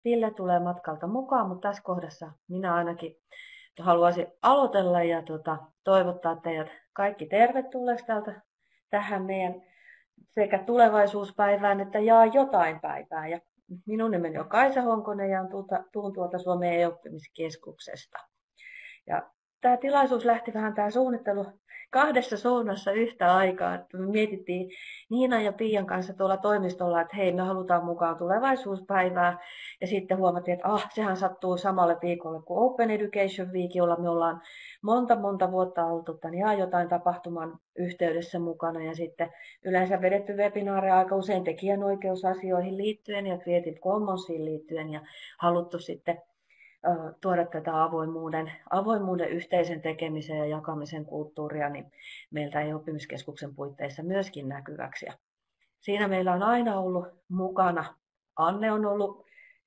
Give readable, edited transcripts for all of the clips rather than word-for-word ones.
Ville tulee matkalta mukaan, mutta tässä kohdassa minä ainakin haluaisin aloitella ja toivottaa teidät kaikki tervetulleeksi tähän meidän sekä tulevaisuuspäivään että jaa jotain päivää. Ja minun nimeni on Kaisa Honkonen ja tuun tuolta Suomen e-oppimiskeskuksesta. Ja tämä tilaisuus lähti vähän tämä suunnittelu kahdessa suunnassa yhtä aikaa. Että me mietittiin Niinan ja Piian kanssa tuolla toimistolla, että hei, me halutaan mukaan tulevaisuuspäivää. Ja sitten huomattiin, että sehän sattuu samalle viikolle kuin Open Education Week, jolla me ollaan monta vuotta oltu tämän ja jotain tapahtuman yhteydessä mukana. Ja sitten yleensä vedetty webinaareja aika usein tekijänoikeusasioihin liittyen ja Creative Commonsiin liittyen ja haluttu sitten tuoda tätä avoimuuden yhteisen tekemisen ja jakamisen kulttuuria niin meiltä e-oppimiskeskuksen puitteissa myöskin näkyväksi. Ja siinä meillä on aina ollut mukana. Anne on ollut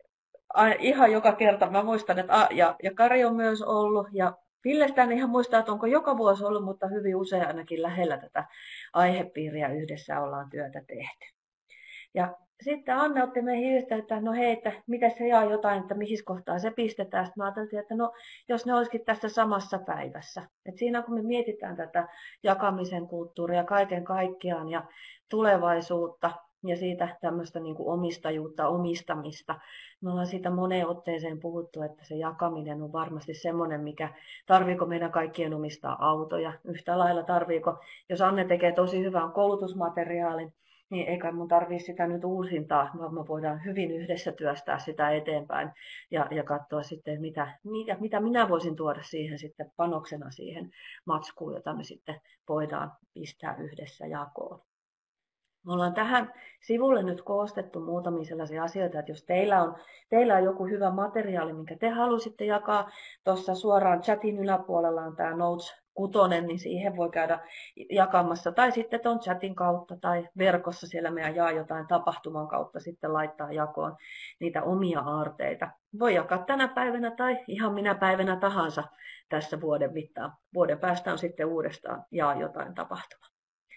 ihan joka kerta. Mä muistan, että ja Kari on myös ollut. Ja Villestä en ihan muista, että onko joka vuosi ollut, mutta hyvin usein ainakin lähellä tätä aihepiiriä yhdessä ollaan työtä tehty. Ja sitten Anne otti meihin yhteyttä, että no hei, että miten se jaa jotain, että mihin kohtaa se pistetään. Sitten mä ajattelin, että no jos ne olisikin tässä samassa päivässä. Että siinä kun me mietitään tätä jakamisen kulttuuria kaiken kaikkiaan ja tulevaisuutta ja siitä tämmöistä niin kuin omistajuutta, omistamista. Me ollaan siitä moneen otteeseen puhuttu, että se jakaminen on varmasti semmoinen, tarviiko meidän kaikkien omistaa autoja. Yhtä lailla tarviiko, jos Anne tekee tosi hyvän koulutusmateriaalin, niin eikä mun tarvitse sitä nyt uusintaa, vaan me voidaan hyvin yhdessä työstää sitä eteenpäin ja katsoa sitten, mitä minä voisin tuoda siihen sitten panoksena siihen matskuun, jota me sitten voidaan pistää yhdessä jakoon. Me ollaan tähän sivulle nyt koostettu muutamia sellaisia asioita, että jos teillä on joku hyvä materiaali, minkä te halusitte jakaa, tuossa suoraan chatin yläpuolella on tämä Notes 6, niin siihen voi käydä jakamassa. Tai sitten tuon chatin kautta tai verkossa siellä meidän jaa jotain tapahtuman kautta sitten laittaa jakoon niitä omia aarteita. Voi jakaa tänä päivänä tai ihan minä päivänä tahansa tässä vuoden mittaan. Vuoden päästä on sitten uudestaan jaa jotain tapahtumaa.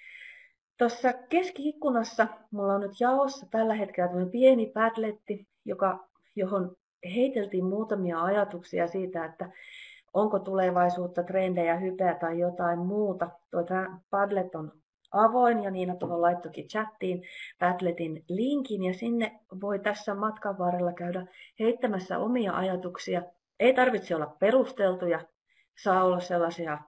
Tuossa keski-ikkunassa mulla on nyt jaossa tällä hetkellä tämmöinen pieni Padletti, johon heiteltiin muutamia ajatuksia siitä, että onko tulevaisuutta, trendejä, hypeä tai jotain muuta. Tämä Padlet on avoin ja Niina tuohon laittokin chattiin Padletin linkin ja sinne voi tässä matkan varrella käydä heittämässä omia ajatuksia. Ei tarvitse olla perusteltuja, saa olla sellaisia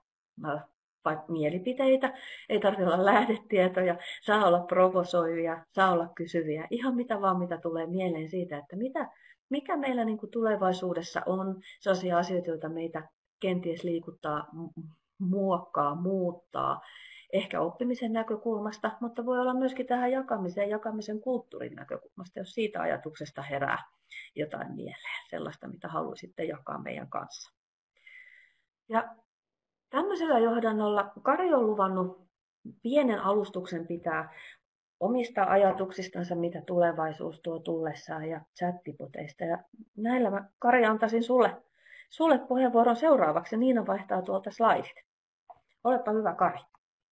mielipiteitä, ei tarvitse olla lähdetietoja, saa olla provosoivia, saa olla kysyviä, ihan mitä vaan mitä tulee mieleen siitä, että mikä meillä niin kuin tulevaisuudessa on sellaisia asioita, joita meitä kenties liikuttaa, muokkaa, muuttaa, ehkä oppimisen näkökulmasta, mutta voi olla myöskin tähän jakamisen kulttuurin näkökulmasta, jos siitä ajatuksesta herää jotain mieleen, sellaista mitä haluaisitte jakaa meidän kanssa. Ja tämmöisellä johdannolla Kari on luvannut pienen alustuksen pitää omista ajatuksistansa, mitä tulevaisuus tuo tullessaan ja chattipoteista. Ja näillä mä, Kari, antaisin sulle puheenvuoron seuraavaksi ja Niina vaihtaa tuolta slaidit. Olepa hyvä, Kari.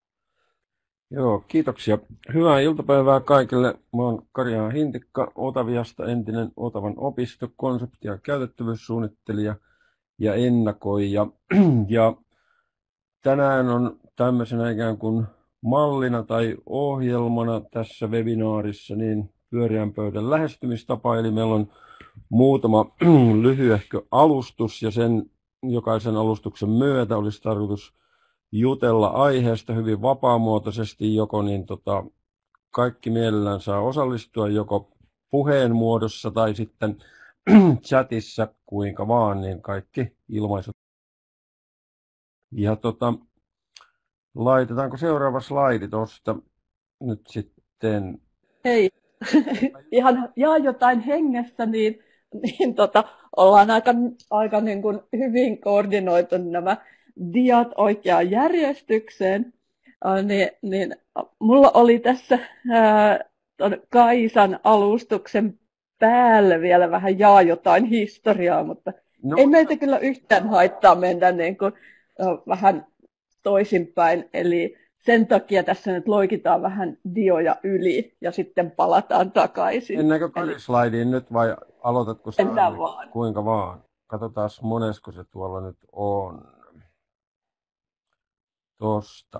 Joo, kiitoksia. Hyvää iltapäivää kaikille. Mä oon Kari Hintikka Otaviasta, entinen Otavan opisto, konsepti- ja käytettävyyssuunnittelija ja ennakoija. Ja tänään on tämmöisenä ikään kuin mallina tai ohjelmana tässä webinaarissa niin pyöreän pöydän lähestymistapa. Eli meillä on muutama lyhyehkö alustus ja sen jokaisen alustuksen myötä olisi tarkoitus jutella aiheesta hyvin vapaamuotoisesti, joko kaikki mielellään saa osallistua joko puheen muodossa tai sitten chatissa kuinka vaan, niin kaikki ilmaiset. Ja laitetaanko seuraava slaidi tuosta nyt sitten? Hei, ihan jaa jotain hengessä, niin ollaan aika niin kuin hyvin koordinoitu nämä diat oikeaan järjestykseen. Niin mulla oli tässä Kaisan alustuksen päälle vielä vähän jaa jotain historiaa, mutta ei meitä kyllä yhtään haittaa mennä niin kuin vähän toisinpäin. Eli sen takia tässä nyt loikitaan vähän dioja yli ja sitten palataan takaisin. Mennäänkö Kari-slaidiin nyt vai aloitatko sä Mennään vaan. kuinka vaan? Katsotaan monesko se tuolla nyt on. Tosta.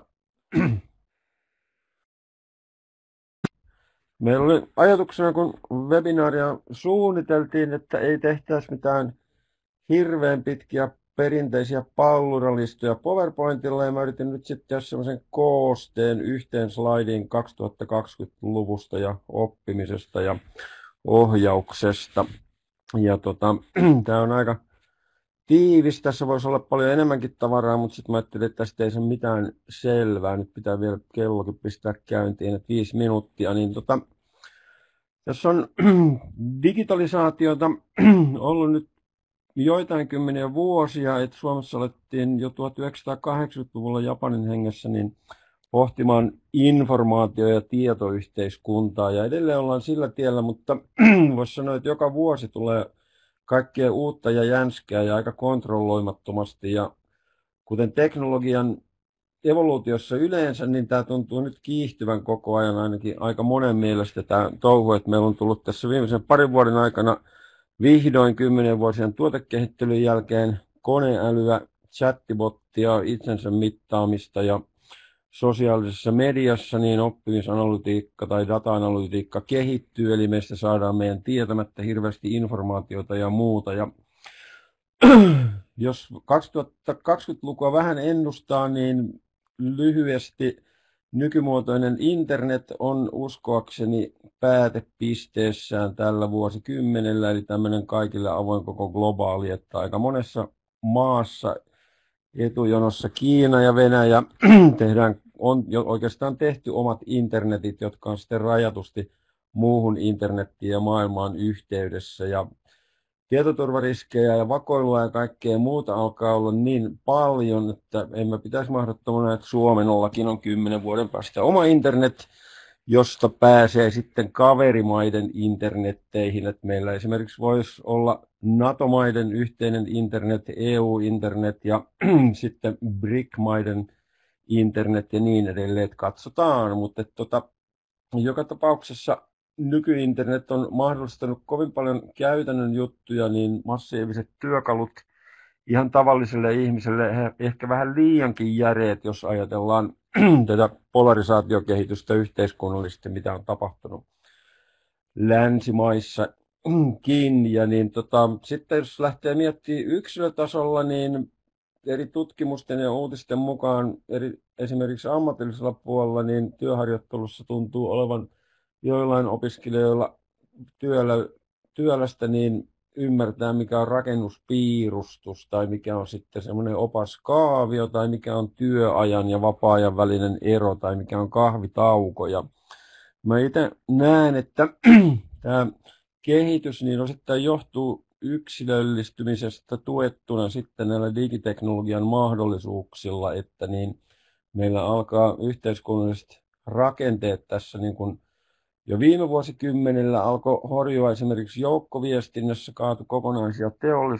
Meillä oli ajatuksena, kun webinaaria suunniteltiin, että ei tehtäisi mitään hirveän pitkiä perinteisiä palluralistoja PowerPointilla, ja mä yritin nyt sitten tehdä semmoisen koosteen yhteen slaidiin 2020-luvusta ja oppimisesta ja ohjauksesta. Ja tämä on aika tiivis, tässä voisi olla paljon enemmänkin tavaraa, mutta sitten mä ajattelin, että tästä ei saa mitään selvää. Nyt pitää vielä kellokin pistää käyntiin, että 5 minuuttia. Niin tässä on digitalisaatiota ollut nyt joitain kymmeniä vuosia, että Suomessa alettiin jo 1980-luvulla Japanin hengessä niin pohtimaan informaatio- ja tietoyhteiskuntaa. Ja edelleen ollaan sillä tiellä, mutta voisi sanoa, että joka vuosi tulee kaikkea uutta ja jänskää ja aika kontrolloimattomasti. Ja kuten teknologian evoluutiossa yleensä, niin tämä tuntuu nyt kiihtyvän koko ajan ainakin aika monen mielestä tämä touhu, että meillä on tullut tässä viimeisen parin vuoden aikana vihdoin 10 vuosien tuotekehittelyn jälkeen koneälyä, chattibottia, itsensä mittaamista ja sosiaalisessa mediassa niin oppimisanalytiikka tai data-analytiikka kehittyy, eli meistä saadaan meidän tietämättä hirveästi informaatiota ja muuta. Ja jos 2020-lukua vähän ennustaa, niin lyhyesti nykymuotoinen internet on uskoakseni päätepisteessään tällä vuosikymmenellä, eli tämmöinen kaikille avoin koko globaali, että aika monessa maassa etujonossa Kiina ja Venäjä on jo oikeastaan tehty omat internetit, jotka on sitten rajatusti muuhun internettiin ja maailmaan yhteydessä. Ja tietoturvariskejä ja vakoilua ja kaikkea muuta alkaa olla niin paljon, että emme pitäisi mahdottomana, että Suomellakin on 10 vuoden päästä oma internet, josta pääsee sitten kaverimaiden internetteihin. Että meillä esimerkiksi voisi olla NATO-maiden yhteinen internet, EU-internet ja sitten BRIC-maiden internet ja niin edelleen, että katsotaan. Mutta joka tapauksessa nykyinternet on mahdollistanut kovin paljon käytännön juttuja, niin massiiviset työkalut ihan tavalliselle ihmiselle ehkä vähän liiankin järeet, jos ajatellaan tätä polarisaatiokehitystä yhteiskunnallisesti, mitä on tapahtunut länsimaissakin. Ja niin sitten jos lähtee miettimään yksilötasolla, niin eri tutkimusten ja uutisten mukaan esimerkiksi ammatillisella puolella niin työharjoittelussa tuntuu olevan joillain opiskelijoilla työlästä niin ymmärtää, mikä on rakennuspiirustus tai mikä on sitten semmoinen opaskaavio tai mikä on työajan ja vapaa-ajan välinen ero tai mikä on kahvitauko. Ja mä itse näen, että tämä kehitys niin osittain johtuu yksilöllistymisestä tuettuna sitten näillä digiteknologian mahdollisuuksilla, että niin meillä alkaa yhteiskunnalliset rakenteet tässä niin kuin jo viime vuosikymmenellä alkoi horjua esimerkiksi joukkoviestinnässä, kaatui kokonaisia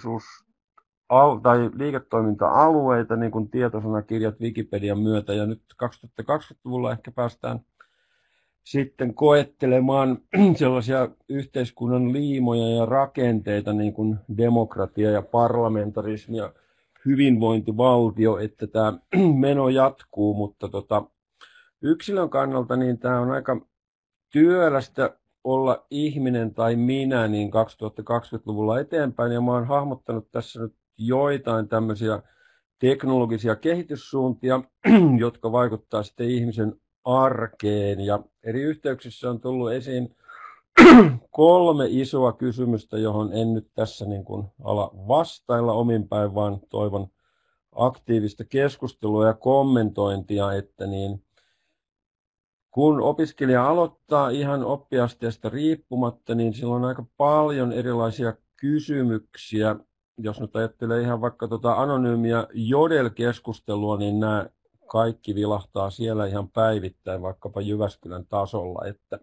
tai liiketoiminta-alueita, niin kuin tietosanakirjat Wikipedian myötä, ja nyt 2020-luvulla ehkä päästään sitten koettelemaan sellaisia yhteiskunnan liimoja ja rakenteita, niin kuin demokratia ja parlamentarismi ja hyvinvointivaltio, että tämä meno jatkuu, mutta yksilön kannalta niin tämä on aika työlästä olla ihminen tai minä niin 2020-luvulla eteenpäin, ja mä oon hahmottanut tässä nyt joitain tämmöisiä teknologisia kehityssuuntia, jotka vaikuttaa sitten ihmisen arkeen, ja eri yhteyksissä on tullut esiin 3 isoa kysymystä, johon en nyt tässä niin kuin ala vastailla omin päin, vaan toivon aktiivista keskustelua ja kommentointia, että niin kun opiskelija aloittaa ihan oppiasteesta riippumatta, niin sillä on aika paljon erilaisia kysymyksiä. Jos nyt ajattelee ihan vaikka anonyymiä Jodel-keskustelua, niin nämä kaikki vilahtaa siellä ihan päivittäin, vaikkapa Jyväskylän tasolla. Että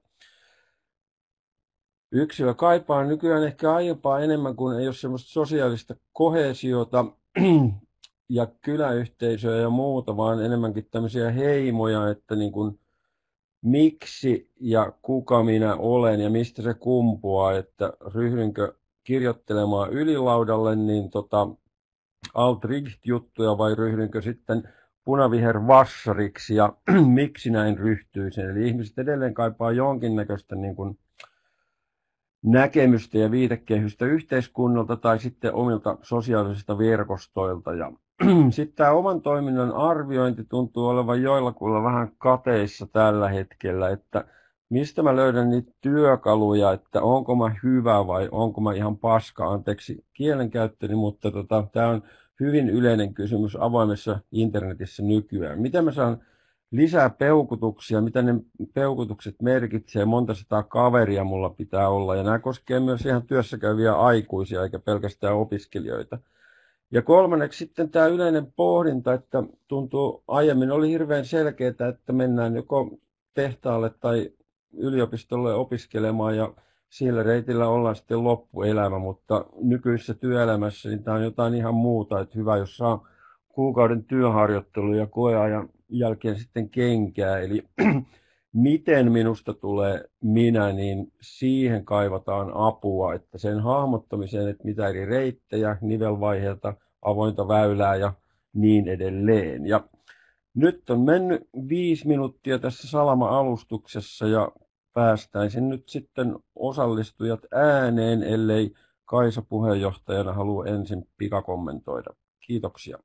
yksilö kaipaa nykyään ehkä aiempaa enemmän, kun ei ole semmoista sosiaalista koheesiota. ja kyläyhteisöjä ja muuta, vaan enemmänkin tämmöisiä heimoja, että niin kuin miksi ja kuka minä olen ja mistä se kumpuaa, että ryhdynkö kirjoittelemaan ylilaudalle niin alt-richt-juttuja vai ryhdynkö sitten punavihervassariksi ja miksi näin ryhtyisin. Eli ihmiset edelleen kaipaa jonkinnäköistä niin kuin näkemystä ja viitekehystä yhteiskunnalta tai sitten omilta sosiaalisista verkostoilta. Ja sitten tämä oman toiminnan arviointi tuntuu olevan joillakuilla vähän kateissa tällä hetkellä, että mistä mä löydän niitä työkaluja, että onko mä hyvä vai onko mä ihan paska, anteeksi kielenkäyttöni, mutta tämä on hyvin yleinen kysymys avoimessa internetissä nykyään. Miten mä saan lisää peukutuksia, mitä ne peukutukset merkitsee, monta sataa kaveria mulla pitää olla. Ja nämä koskee myös ihan työssä käyviä aikuisia, eikä pelkästään opiskelijoita. Ja kolmanneksi sitten tämä yleinen pohdinta, että tuntuu aiemmin oli hirveän selkeää, että mennään joko tehtaalle tai yliopistolle opiskelemaan ja sillä reitillä ollaan sitten loppuelämä, mutta nykyisessä työelämässä niin tämä on jotain ihan muuta, että hyvä jos saa kuukauden työharjoittelu ja koeajan jälkeen sitten kenkää, eli miten minusta tulee minä, niin siihen kaivataan apua, että sen hahmottamiseen, että mitä eri reittejä, nivelvaiheita, avointa väylää ja niin edelleen. Ja nyt on mennyt 5 minuuttia tässä salama-alustuksessa ja päästäisin nyt sitten osallistujat ääneen, ellei Kaisa puheenjohtajana halua ensin pikakommentoida. Kiitoksia.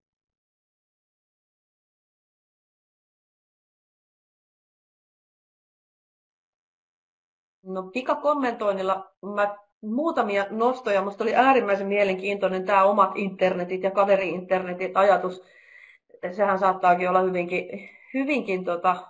No pikakommentoinnilla muutamia nostoja. Minusta oli äärimmäisen mielenkiintoinen tämä omat internetit ja kaveri-internetit ajatus. Sehän saattaakin olla hyvinkin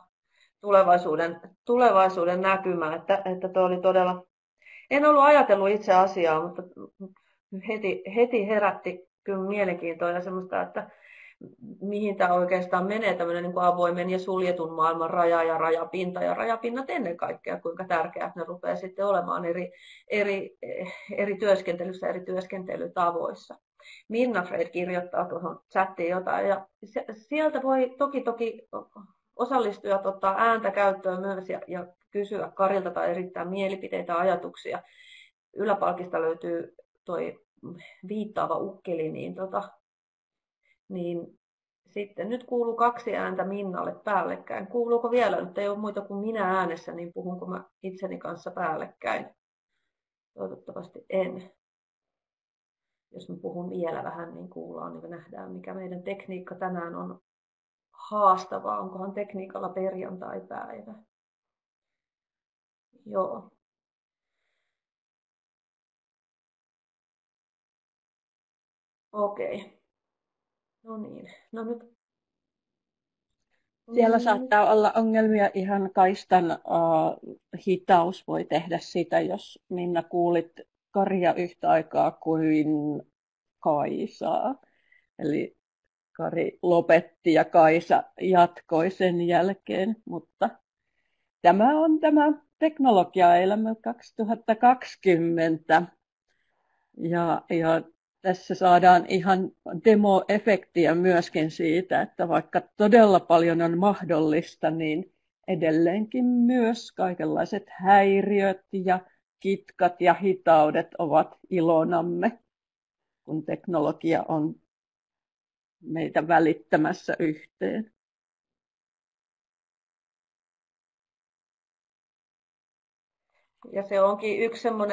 tulevaisuuden näkymä. Että tuo oli todella. En ollut ajatellut itse asiaa, mutta heti herätti kyllä mielenkiintoa ja semmoista, että mihin tämä oikeastaan menee, tämmöinen niin kuin avoimen ja suljetun maailman raja ja rajapinta ja rajapinnat ennen kaikkea, kuinka tärkeät ne rupeaa sitten olemaan eri työskentelyssä, eri työskentelytavoissa. Minna Fred kirjoittaa tuohon chattiin jotain ja sieltä voi toki osallistujat ottaa ääntä käyttöön myös ja kysyä Karilta tai erittää mielipiteitä, ajatuksia. Yläpalkista löytyy toi viittaava ukkeli, niin sitten nyt kuuluu 2 ääntä Minnalle päällekkäin. Kuuluuko vielä? Nyt ei ole muita kuin minä äänessä, niin puhunko mä itseni kanssa päällekkäin? Toivottavasti en. Jos mä puhun vielä vähän, niin kuullaan, niin me nähdään, mikä meidän tekniikka tänään on haastavaa. Onkohan tekniikalla perjantai-päivä? Joo. Okei. No niin. No nyt. Siellä saattaa olla ongelmia ihan kaistan hitaus voi tehdä sitä, jos Minna kuulit Karia yhtä aikaa kuin Kaisaa. Eli Kari lopetti ja Kaisa jatkoi sen jälkeen, mutta tämä on tämä teknologiaelämä 2020 ja tässä saadaan ihan demo-efektiä myöskin siitä, että vaikka todella paljon on mahdollista, niin edelleenkin myös kaikenlaiset häiriöt ja kitkat ja hitaudet ovat ilonamme, kun teknologia on meitä välittämässä yhteen. Ja se onkin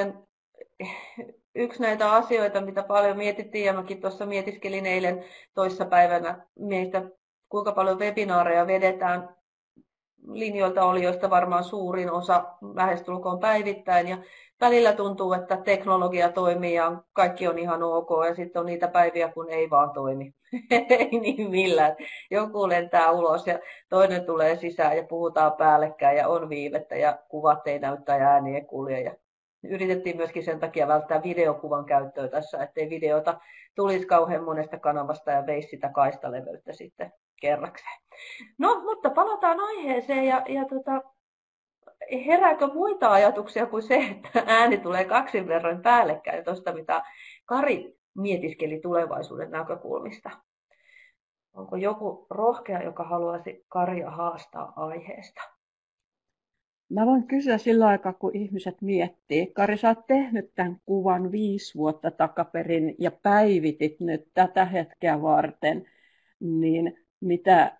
yksi näitä asioita, mitä paljon mietittiin, ja mäkin tuossa mietiskelin eilen toissapäivänä meistä, kuinka paljon webinaareja vedetään linjoilta olijoista varmaan suurin osa lähestulkoon päivittäin, ja välillä tuntuu, että teknologia toimii ja kaikki on ihan ok, ja sitten on niitä päiviä, kun ei vaan toimi. Ei niin millään. Joku lentää ulos ja toinen tulee sisään ja puhutaan päällekkäin ja on viivettä ja kuvat ei näyttää ja ääni ei kulje. Ja yritettiin myöskin sen takia välttää videokuvan käyttöä tässä, ettei videota tulisi kauhean monesta kanavasta ja veisi sitä kaistaleveyttä sitten kerrakseen. No, mutta palataan aiheeseen ja herääkö muita ajatuksia kuin se, että ääni tulee 2 verran päällekkäin tuosta, mitä Kari mietiskeli tulevaisuuden näkökulmista. Onko joku rohkea, joka haluaisi Karja haastaa aiheesta? Mä voin kysyä sillä aikaa, kun ihmiset miettii. Kari, sä oot tehnyt tämän kuvan 5 vuotta takaperin ja päivitit nyt tätä hetkeä varten. Niin mitä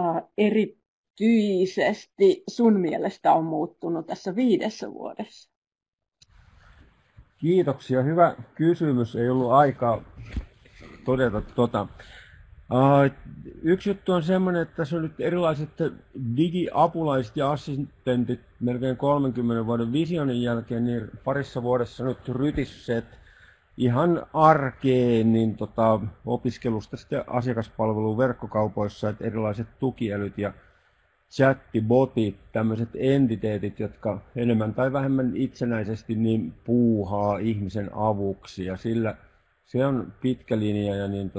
erityisesti sun mielestä on muuttunut tässä 5 vuodessa? Kiitoksia. Hyvä kysymys. Ei ollut aikaa todeta tota. Yksi juttu on semmoinen, että tässä on nyt erilaiset digiapulaiset ja assistentit melkein 30 vuoden visionin jälkeen, niin parissa vuodessa nyt rytisseet ihan arkeen niin opiskelusta sitten asiakaspalvelun verkkokaupoissa, että erilaiset tukiälyt ja chattibotit, tämmöiset entiteetit, jotka enemmän tai vähemmän itsenäisesti niin puuhaa ihmisen avuksi, ja sillä se on pitkä linja ja niin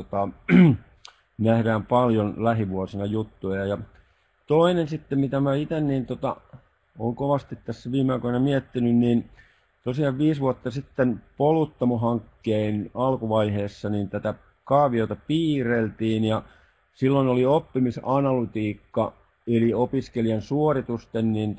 nähdään paljon lähivuosina juttuja. Ja toinen sitten, mitä mä itse niin olen kovasti tässä viime aikoina miettinyt, niin tosiaan 5 vuotta sitten Poluttamo-hankkeen alkuvaiheessa niin tätä kaaviota piirreltiin, ja silloin oli oppimisanalytiikka, eli opiskelijan suoritusten niin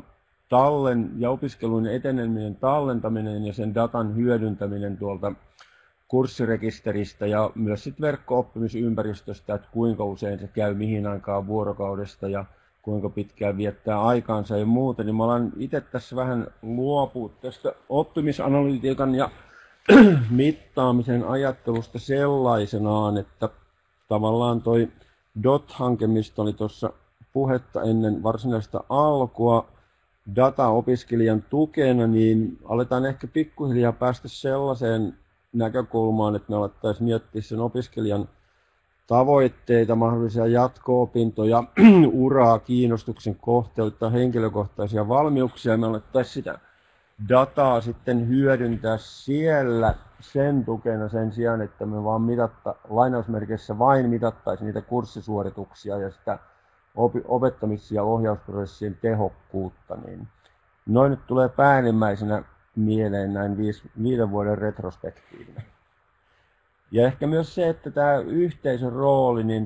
ja opiskelun eteneminen, tallentaminen ja sen datan hyödyntäminen tuolta kurssirekisteristä ja myös sitten verkko-oppimisympäristöstä, että kuinka usein se käy, mihin aikaan vuorokaudesta ja kuinka pitkään viettää aikaansa ja muuta, niin mä alan itse tässä vähän luopua tästä oppimisanalytiikan ja mittaamisen ajattelusta sellaisenaan, että tavallaan toi DOT-hanke, mistä oli tuossa puhetta ennen varsinaista alkua data-opiskelijan tukena, niin aletaan ehkä pikkuhiljaa päästä sellaiseen näkökulmaan, että me alettaisiin miettiä sen opiskelijan tavoitteita, mahdollisia jatko-opintoja, uraa, kiinnostuksen kohteita, henkilökohtaisia valmiuksia. Me alettaisiin sitä dataa sitten hyödyntää siellä sen tukena sen sijaan, että me vaan lainausmerkeissä vain mitattaisiin niitä kurssisuorituksia ja sitä opettamis- ja ohjausprosessien tehokkuutta. Niin noin nyt tulee päällimmäisenä mieleen näin 5 vuoden retrospektiivinä. Ja ehkä myös se, että tämä yhteisön rooli, niin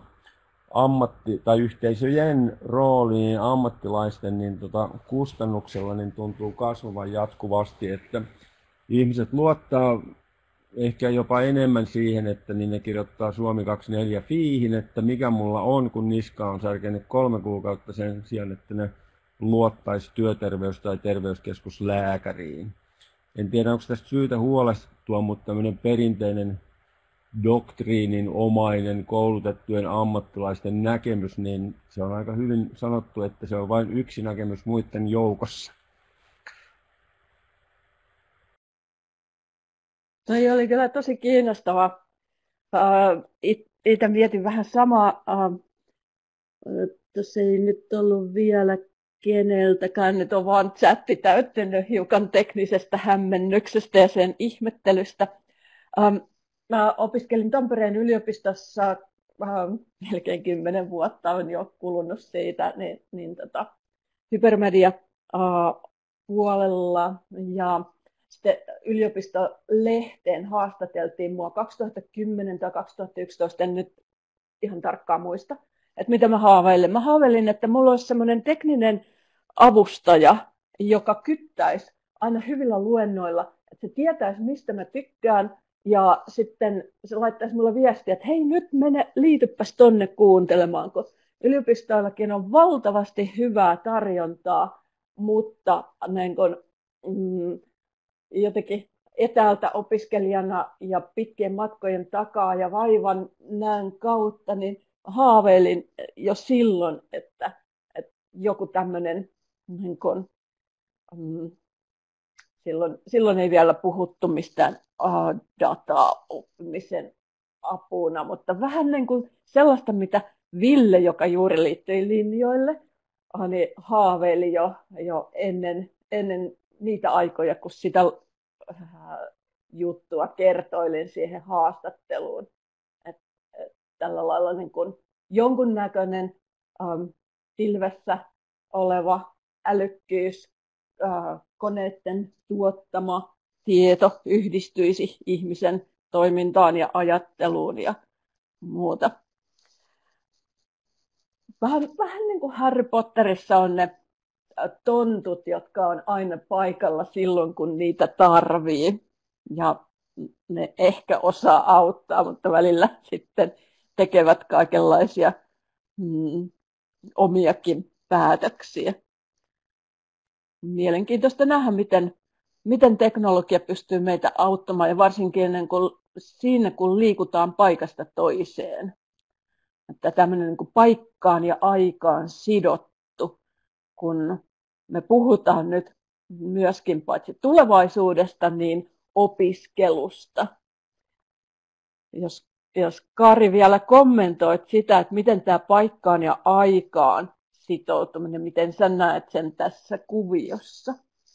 yhteisöjen rooli niin ammattilaisten niin kustannuksella niin tuntuu kasvavan jatkuvasti, että ihmiset luottaa ehkä jopa enemmän siihen, että niin ne kirjoittaa Suomi 24 fiihin, että mikä mulla on, kun niska on särkenyt 3 kuukautta sen sijaan, että ne luottaisi työterveys- tai terveyskeskuslääkäriin. En tiedä, onko tästä syytä huolestua, mutta tämmöinen perinteinen doktriinin omainen koulutettujen ammattilaisten näkemys, niin se on aika hyvin sanottu, että se on vain yksi näkemys muiden joukossa. Toi oli kyllä tosi kiinnostava. Itse mietin vähän samaa. Tuossa ei nyt ollut vielä keneltäkään, nyt on vaan chatti täyttänyt hiukan teknisestä hämmennyksestä ja sen ihmettelystä. Mä opiskelin Tampereen yliopistossa melkein 10 vuotta on jo kulunut siitä, hypermedia puolella ja sitten yliopistolehteen haastateltiin mua 2010 tai 2011, en nyt ihan tarkkaan muista, että mitä mä haaveilin. Mä haaveilin, että mulla olisi semmoinen tekninen avustaja, joka kyttäisi aina hyvillä luennoilla, että se tietäisi, mistä mä tykkään, ja sitten se laittaisi mulle viestiä, että hei, nyt liitypäs tonne kuuntelemaan, kun yliopistoillakin on valtavasti hyvää tarjontaa, mutta niin kun, jotenkin etäältä opiskelijana ja pitkien matkojen takaa ja vaivan näön kautta, niin haaveilin jo silloin, että joku tämmöinen, niin kun, silloin ei vielä puhuttu mistään data-oppimisen apuna, mutta vähän niin kuin sellaista, mitä Ville, joka juuri liittyi linjoille, niin haaveili jo ennen niitä aikoja, kun sitä juttua kertoilin siihen haastatteluun. Tällä lailla niin kuin jonkunnäköinen pilvessä oleva älykkyys, koneiden tuottama tieto yhdistyisi ihmisen toimintaan ja ajatteluun ja muuta. vähän niin kuin Harry Potterissa on ne tontut, jotka on aina paikalla silloin, kun niitä tarvii. Ja ne ehkä osaa auttaa, mutta välillä sitten tekevät kaikenlaisia omiakin päätöksiä. Mielenkiintoista nähdä, miten teknologia pystyy meitä auttamaan, ja varsinkin siinä, kun liikutaan paikasta toiseen. Että tämmöinen niin kuin paikkaan ja aikaan sidottu, kun me puhutaan nyt myöskin paitsi tulevaisuudesta, niin opiskelusta. Jos Kari vielä kommentoit sitä, että miten tämä paikkaan ja aikaan sitoutuminen, miten sä näet sen tässä kuviossa?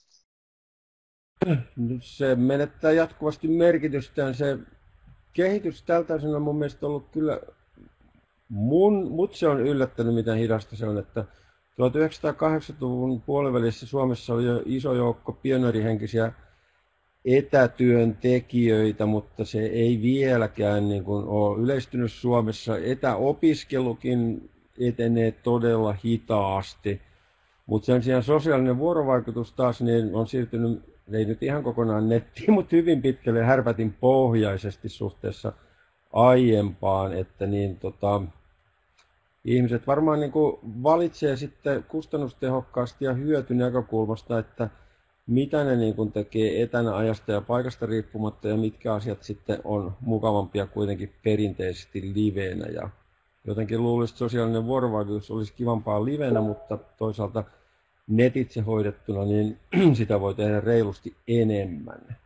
Se menettää jatkuvasti merkitystään. Se kehitys tältä osin on mun mielestä ollut kyllä, mut se on yllättänyt, miten hidasta se on, että 1980-luvun puolivälissä Suomessa oli jo iso joukko pioneerihenkisiä etätyöntekijöitä, mutta se ei vieläkään niin kuin ole yleistynyt Suomessa. Etäopiskelukin etenee todella hitaasti, mutta sen sijaan sosiaalinen vuorovaikutus taas niin on siirtynyt, ei nyt ihan kokonaan nettiin, mutta hyvin pitkälle härpätin pohjaisesti suhteessa aiempaan, että niin, ihmiset varmaan niin kuin valitsee sitten kustannustehokkaasti ja hyötynäkökulmasta, että mitä ne niin kuin tekee etänä ajasta ja paikasta riippumatta ja mitkä asiat sitten on mukavampia kuitenkin perinteisesti livenä. Ja jotenkin luulisin, että sosiaalinen vuorovaikutus olisi kivampaa livenä, mutta toisaalta netitse hoidettuna, niin sitä voi tehdä reilusti enemmän.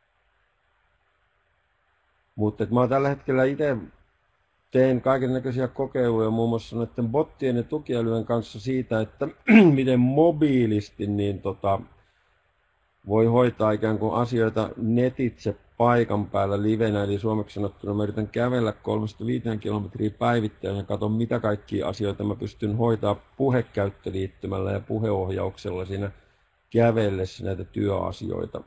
Mutta mä oon tällä hetkellä itse teen kaikennäköisiä kokeiluja muun muassa noiden bottien ja tukiälyjen kanssa siitä, että miten mobiilisti niin voi hoitaa ikään kuin asioita netitse paikan päällä livenä, eli suomeksi sanottuna mä yritän kävellä 3-5 kilometriä päivittäin ja katson mitä kaikkia asioita mä pystyn hoitaa puhekäyttöliittymällä ja puheohjauksella siinä kävellessä näitä työasioita.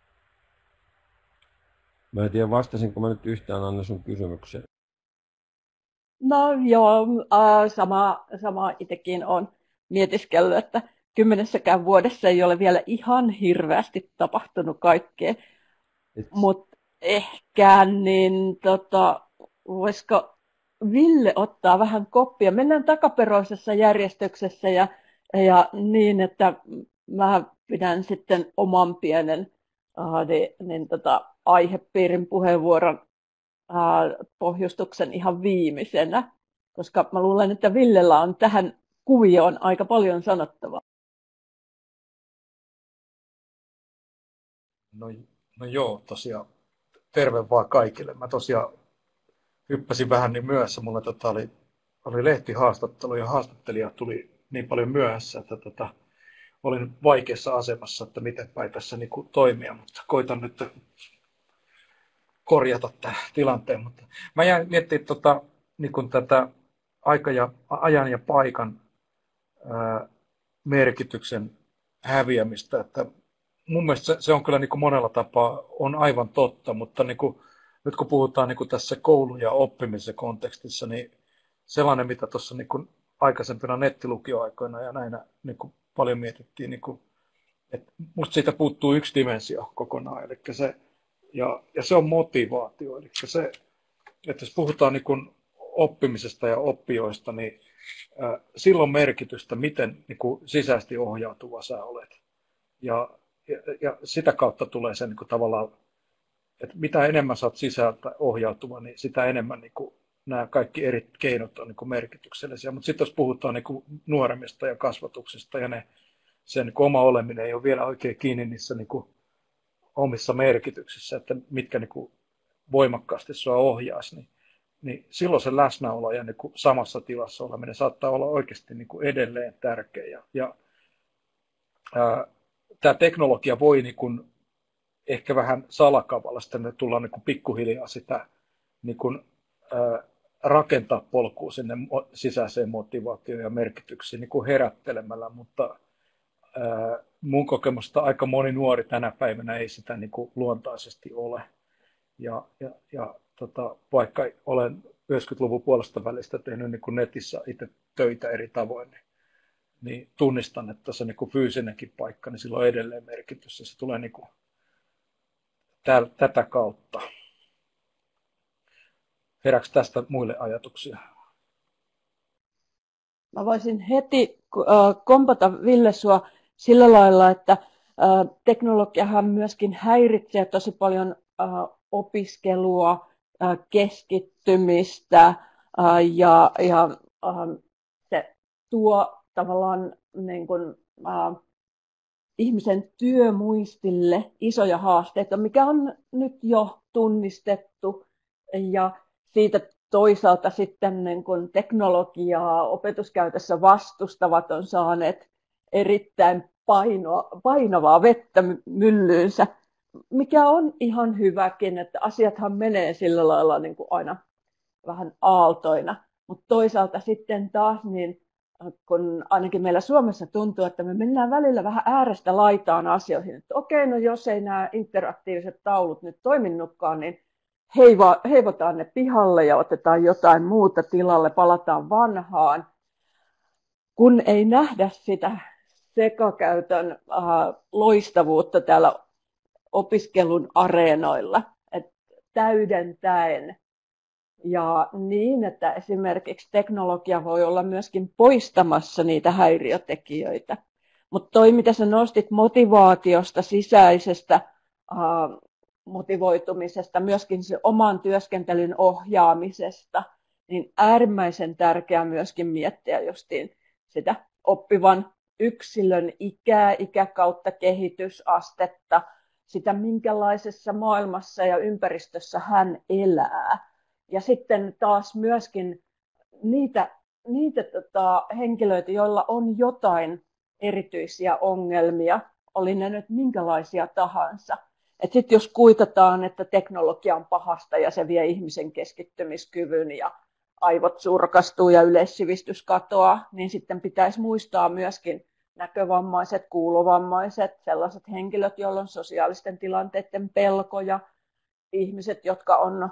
Mä en tiedä, vastasinko mä nyt yhtään Anna sun kysymykseen. No joo, sama itsekin on mietiskellyt, että 10 vuodessa ei ole vielä ihan hirveästi tapahtunut kaikkea. Mutta ehkä niin voisiko Ville ottaa vähän koppia? Mennään takaperoisessa järjestyksessä ja niin, että mä pidän sitten oman pienen aihepiirin puheenvuoron pohjustuksen ihan viimeisenä, koska mä luulen, että Villellä on tähän kuvioon aika paljon sanottavaa. No joo, tosiaan terve vaan kaikille. Mä tosiaan hyppäsin vähän niin myöhässä. Mulla oli lehtihaastattelu ja haastattelija tuli niin paljon myöhässä, että olin vaikeassa asemassa, että miten päin tässä niin kuin toimia, mutta koitan nyt korjata tämän tilanteen. Mutta mä jäin miettimään niin kuin tätä ajan ja paikan merkityksen häviämistä, että mun mielestä se on kyllä niin kuin monella tapaa on aivan totta, mutta niin kuin, nyt kun puhutaan niin kuin tässä koulun ja oppimisen kontekstissa, niin sellainen, mitä tuossa niin kuin aikaisempina nettilukioaikoina ja näinä niin kuin paljon mietittiin, niin kuin, että musta siitä puuttuu yksi dimensio kokonaan, eli se, ja se on motivaatio, eli se, että jos puhutaan niin kuin oppimisesta ja oppijoista, niin silloin merkitystä, miten niin kuin sisäisesti ohjautuva sä olet. Ja sitä kautta tulee se niin kuin tavallaan, että mitä enemmän sä oot sisältä ohjautuva, niin sitä enemmän niin kuin nämä kaikki eri keinot on niin kuin merkityksellisiä. Mutta sitten jos puhutaan niin kuin nuoremmista ja kasvatuksesta ja sen niin kuin oma oleminen ei ole vielä oikein kiinni niissä niin kuin omissa merkityksissä, että mitkä niin kuin voimakkaasti sua ohjaisi, niin silloin se läsnäolo ja niin kuin samassa tilassa oleminen saattaa olla oikeasti niin kuin edelleen tärkeä. Tämä teknologia voi niin kuin ehkä vähän salakavalla sitten tulla niin kuin pikkuhiljaa sitä niin kuin, rakentaa polkua sinne sisäiseen motivaatioon ja merkityksiin niin kuin herättelemällä, mutta mun kokemusta aika moni nuori tänä päivänä ei sitä niin kuin luontaisesti ole. Vaikka olen 90-luvun puolesta välistä tehnyt niin kuin netissä itse töitä eri tavoin, niin tunnistan, että se niin kuin fyysinenkin paikka, niin sillä on edelleen merkitys ja se tulee niin kuin tätä kautta. Herääkö tästä muille ajatuksia? Mä voisin heti kompata Ville sua sillä lailla, että teknologiahan myöskin häiritsee tosi paljon opiskelua, keskittymistä ja se tuo tavallaan niin kuin, ihmisen työmuistille isoja haasteita, mikä on nyt jo tunnistettu ja siitä toisaalta sitten niin kuin teknologiaa opetuskäytössä vastustavat on saaneet erittäin painavaa vettä myllyynsä, mikä on ihan hyväkin, että asiathan menee sillä lailla niin kuin aina vähän aaltoina. Mutta toisaalta sitten taas, niin kun ainakin meillä Suomessa tuntuu, että me mennään välillä vähän äärestä laitaan asioihin, että okei, no jos ei nämä interaktiiviset taulut nyt toiminutkaan, niin heivotaan ne pihalle ja otetaan jotain muuta tilalle, palataan vanhaan, kun ei nähdä sitä sekakäytön loistavuutta täällä opiskelun areenoilla, että täydentäen. Ja niin, että esimerkiksi teknologia voi olla myöskin poistamassa niitä häiriötekijöitä. Mutta toi, mitä sä nostit motivaatiosta, sisäisestä motivoitumisesta, myöskin se oman työskentelyn ohjaamisesta, niin äärimmäisen tärkeää myöskin miettiä justiin sitä oppivan yksilön ikäkautta kehitysastetta, sitä minkälaisessa maailmassa ja ympäristössä hän elää. Ja sitten taas myöskin niitä henkilöitä, joilla on jotain erityisiä ongelmia, oli ne nyt minkälaisia tahansa. Sitten jos kuitataan, että teknologia on pahasta ja se vie ihmisen keskittymiskyvyn ja aivot surkastuu ja yleissivistys katoaa, niin sitten pitäisi muistaa myöskin näkövammaiset, kuulovammaiset, sellaiset henkilöt, joilla on sosiaalisten tilanteiden pelkoja, ihmiset, jotka on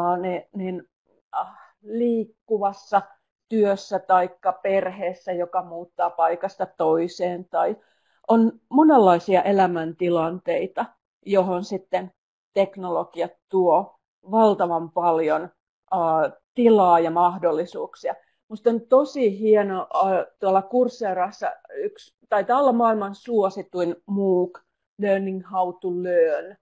liikkuvassa työssä tai perheessä, joka muuttaa paikasta toiseen, tai on monenlaisia elämäntilanteita, johon sitten teknologia tuo valtavan paljon tilaa ja mahdollisuuksia. Minusta on tosi hieno tuolla Courserassa taitaa olla maailman suosituin MOOC, Learning How to Learn,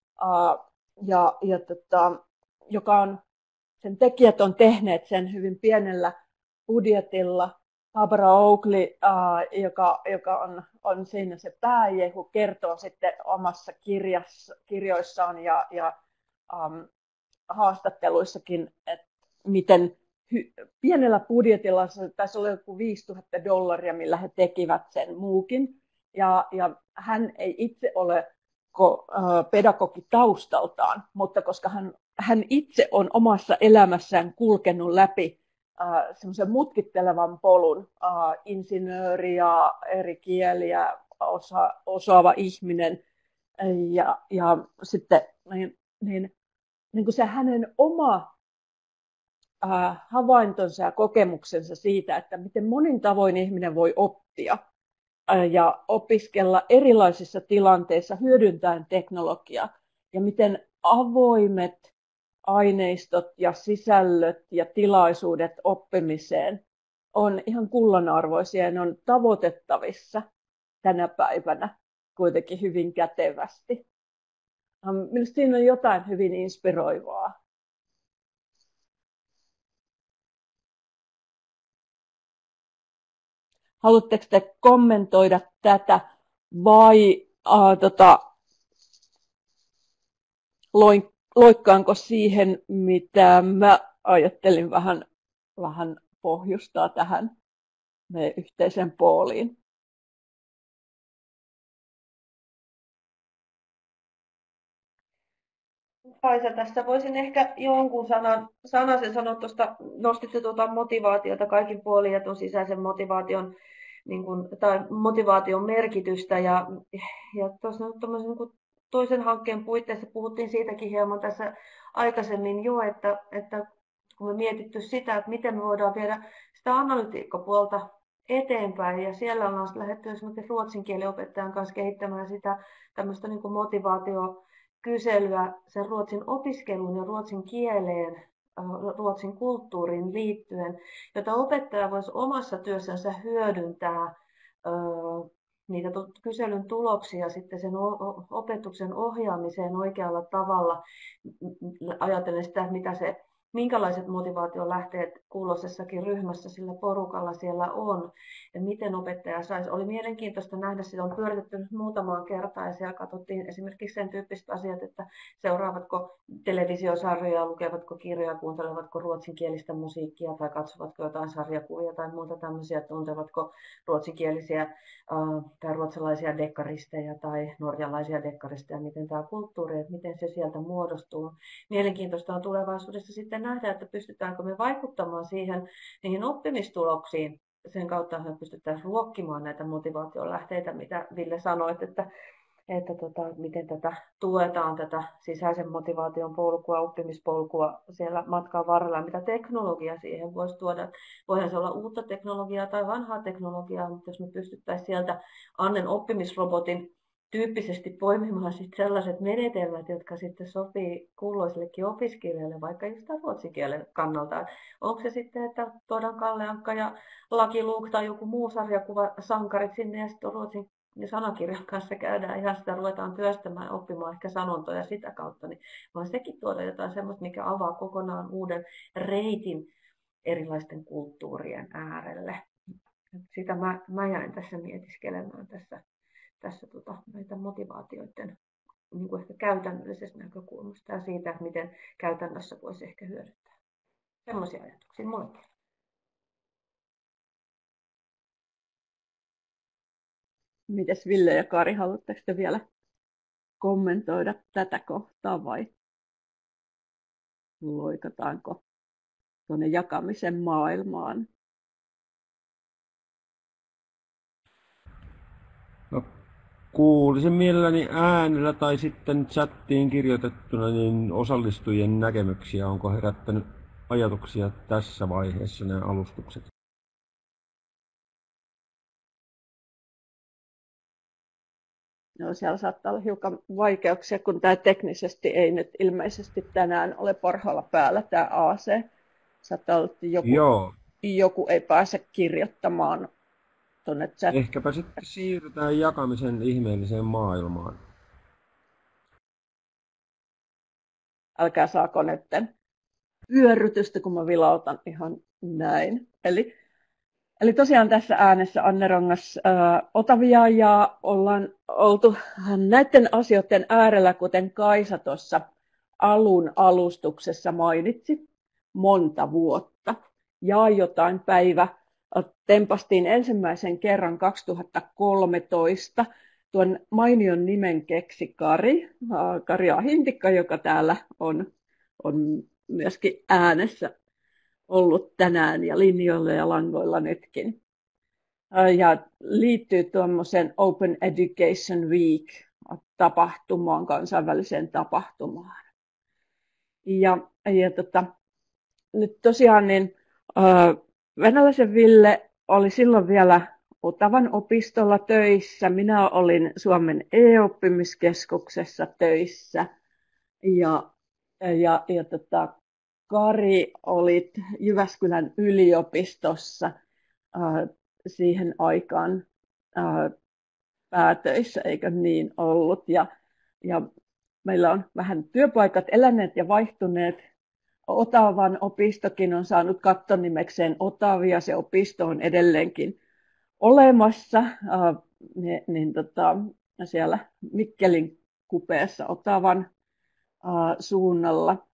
joka on, sen tekijät on tehneet sen hyvin pienellä budjetilla. Barbara Oakley, joka on siinä se pääjehu, kertoo sitten omassa kirjoissaan ja haastatteluissakin, että miten pienellä budjetilla, se taisi olla joku $5,000, millä he tekivät sen MOOCin. Ja hän ei itse ole pedagogi taustaltaan, mutta koska hän itse on omassa elämässään kulkenut läpi semmoisen mutkittelevan polun, insinööri ja eri kieliä osaava ihminen, ja sitten niin kuin se hänen oma havaintonsa ja kokemuksensa siitä, että miten monin tavoin ihminen voi oppia ja opiskella erilaisissa tilanteissa hyödyntäen teknologiaa, ja miten avoimet aineistot ja sisällöt ja tilaisuudet oppimiseen on ihan kullanarvoisia ja ne on tavoitettavissa tänä päivänä kuitenkin hyvin kätevästi. Minusta siinä on jotain hyvin inspiroivaa. Haluatteko te kommentoida tätä vai loikkaanko siihen, mitä mä ajattelin vähän pohjustaa tähän meidän yhteiseen pooliin? Kaisa, tästä voisin ehkä jonkun sanasen sanoa tuosta, nostitte motivaatiota kaikin puolin ja tuon sisäisen motivaation, tai motivaation merkitystä ja tuossa on toisen hankkeen puitteissa puhuttiin siitäkin hieman tässä aikaisemmin jo, että kun me mietitty sitä, että miten me voidaan viedä sitä analytiikkapuolta eteenpäin, ja siellä ollaan lähdetty esimerkiksi ruotsin kielen opettajan kanssa kehittämään sitä tämmöistä niin kuin motivaatiokyselyä sen ruotsin opiskeluun ja ruotsin kieleen, ruotsin kulttuuriin liittyen, jota opettaja voisi omassa työssänsä hyödyntää niitä kyselyn tuloksia sitten sen opetuksen ohjaamiseen oikealla tavalla, ajatellen sitä, minkälaiset motivaatiolähteet kulloisessakin ryhmässä sillä porukalla siellä on ja miten opettaja saisi. Oli mielenkiintoista nähdä, sitä on pyöritetty nyt muutamaan kertaan ja siellä katsottiin esimerkiksi sen tyyppiset asiat, että seuraavatko televisiosarjoja, lukevatko kirjoja, kuuntelevatko ruotsinkielistä musiikkia tai katsovatko jotain sarjakuvia tai muuta tämmöisiä, tuntevatko ruotsinkielisiä tai ruotsalaisia dekkaristeja tai norjalaisia dekkaristeja, miten tämä kulttuuri, että miten se sieltä muodostuu. Mielenkiintoista on tulevaisuudessa sitten nähdä, että pystytäänkö me vaikuttamaan niihin oppimistuloksiin. Sen kautta me pystytään ruokkimaan näitä motivaatiolähteitä, mitä Ville sanoit, että miten tuetaan tätä sisäisen motivaation polkua, oppimispolkua siellä matkan varrella, mitä teknologia siihen voisi tuoda. Voihan se olla uutta teknologiaa tai vanhaa teknologiaa, mutta jos me pystyttäisiin sieltä Annen oppimisrobotin tyyppisesti poimimaan sellaiset menetelmät, jotka sitten sopii kulloisellekin opiskelijalle, vaikka just ruotsin kielen kannalta. Onko se sitten, että tuodaan Kalle Ankka ja Lucky Luke tai joku muu sarjakuva sankarit sinne ja sitten ruotsin sanakirjan kanssa käydään ihan sitä ruvetaan työstämään ja oppimaan ehkä sanontoja sitä kautta, niin vaan sekin tuoda jotain semmoista, mikä avaa kokonaan uuden reitin erilaisten kulttuurien äärelle. Sitä mä jäin tässä mietiskelemään tässä näitä motivaatioiden niin kuin ehkä käytännöllisestä näkökulmasta ja siitä, että miten käytännössä voisi ehkä hyödyntää. Sellaisia ajatuksia mullakin. Mites Ville ja Kari, haluatteko te vielä kommentoida tätä kohtaa vai loikataanko tuonne jakamisen maailmaan? No, kuulisin mielelläni äänellä tai sitten chattiin kirjoitettuna niin osallistujien näkemyksiä. Onko herättänyt ajatuksia tässä vaiheessa nämä alustukset? No, siellä saattaa olla hiukan vaikeuksia, kun tämä teknisesti ei nyt ilmeisesti tänään ole parhaalla päällä tämä AC. Saattaa olla, että joku ei pääse kirjoittamaan tuonne chat. Ehkäpä sitten siirrytään jakamisen ihmeelliseen maailmaan. Älkää saako nytten pyörrytystä, kun mä vilautan ihan näin. Eli tosiaan tässä äänessä Anne Rongas Otavia ja ollaan oltu näiden asioiden äärellä, kuten Kaisa tuossa alun alustuksessa mainitsi, monta vuotta. Ja jotain päivä tempastiin ensimmäisen kerran 2013. Tuon mainion nimen keksi Karia Hintikka, joka täällä on myöskin äänessä ollut tänään ja linjoilla ja langoilla nytkin. Ja liittyy tuommoisen Open Education Week-tapahtumaan, kansainväliseen tapahtumaan. Ja nyt tosiaan niin, Venäläisen Ville oli silloin vielä Otavan opistolla töissä. Minä olin Suomen e-oppimiskeskuksessa töissä. Kari olit Jyväskylän yliopistossa siihen aikaan päätöissä, eikö niin ollut? Ja meillä on vähän työpaikat eläneet ja vaihtuneet. Otavan opistokin on saanut kattonimekseen Otavia, se opisto on edelleenkin olemassa siellä Mikkelin kupeessa Otavan suunnalla.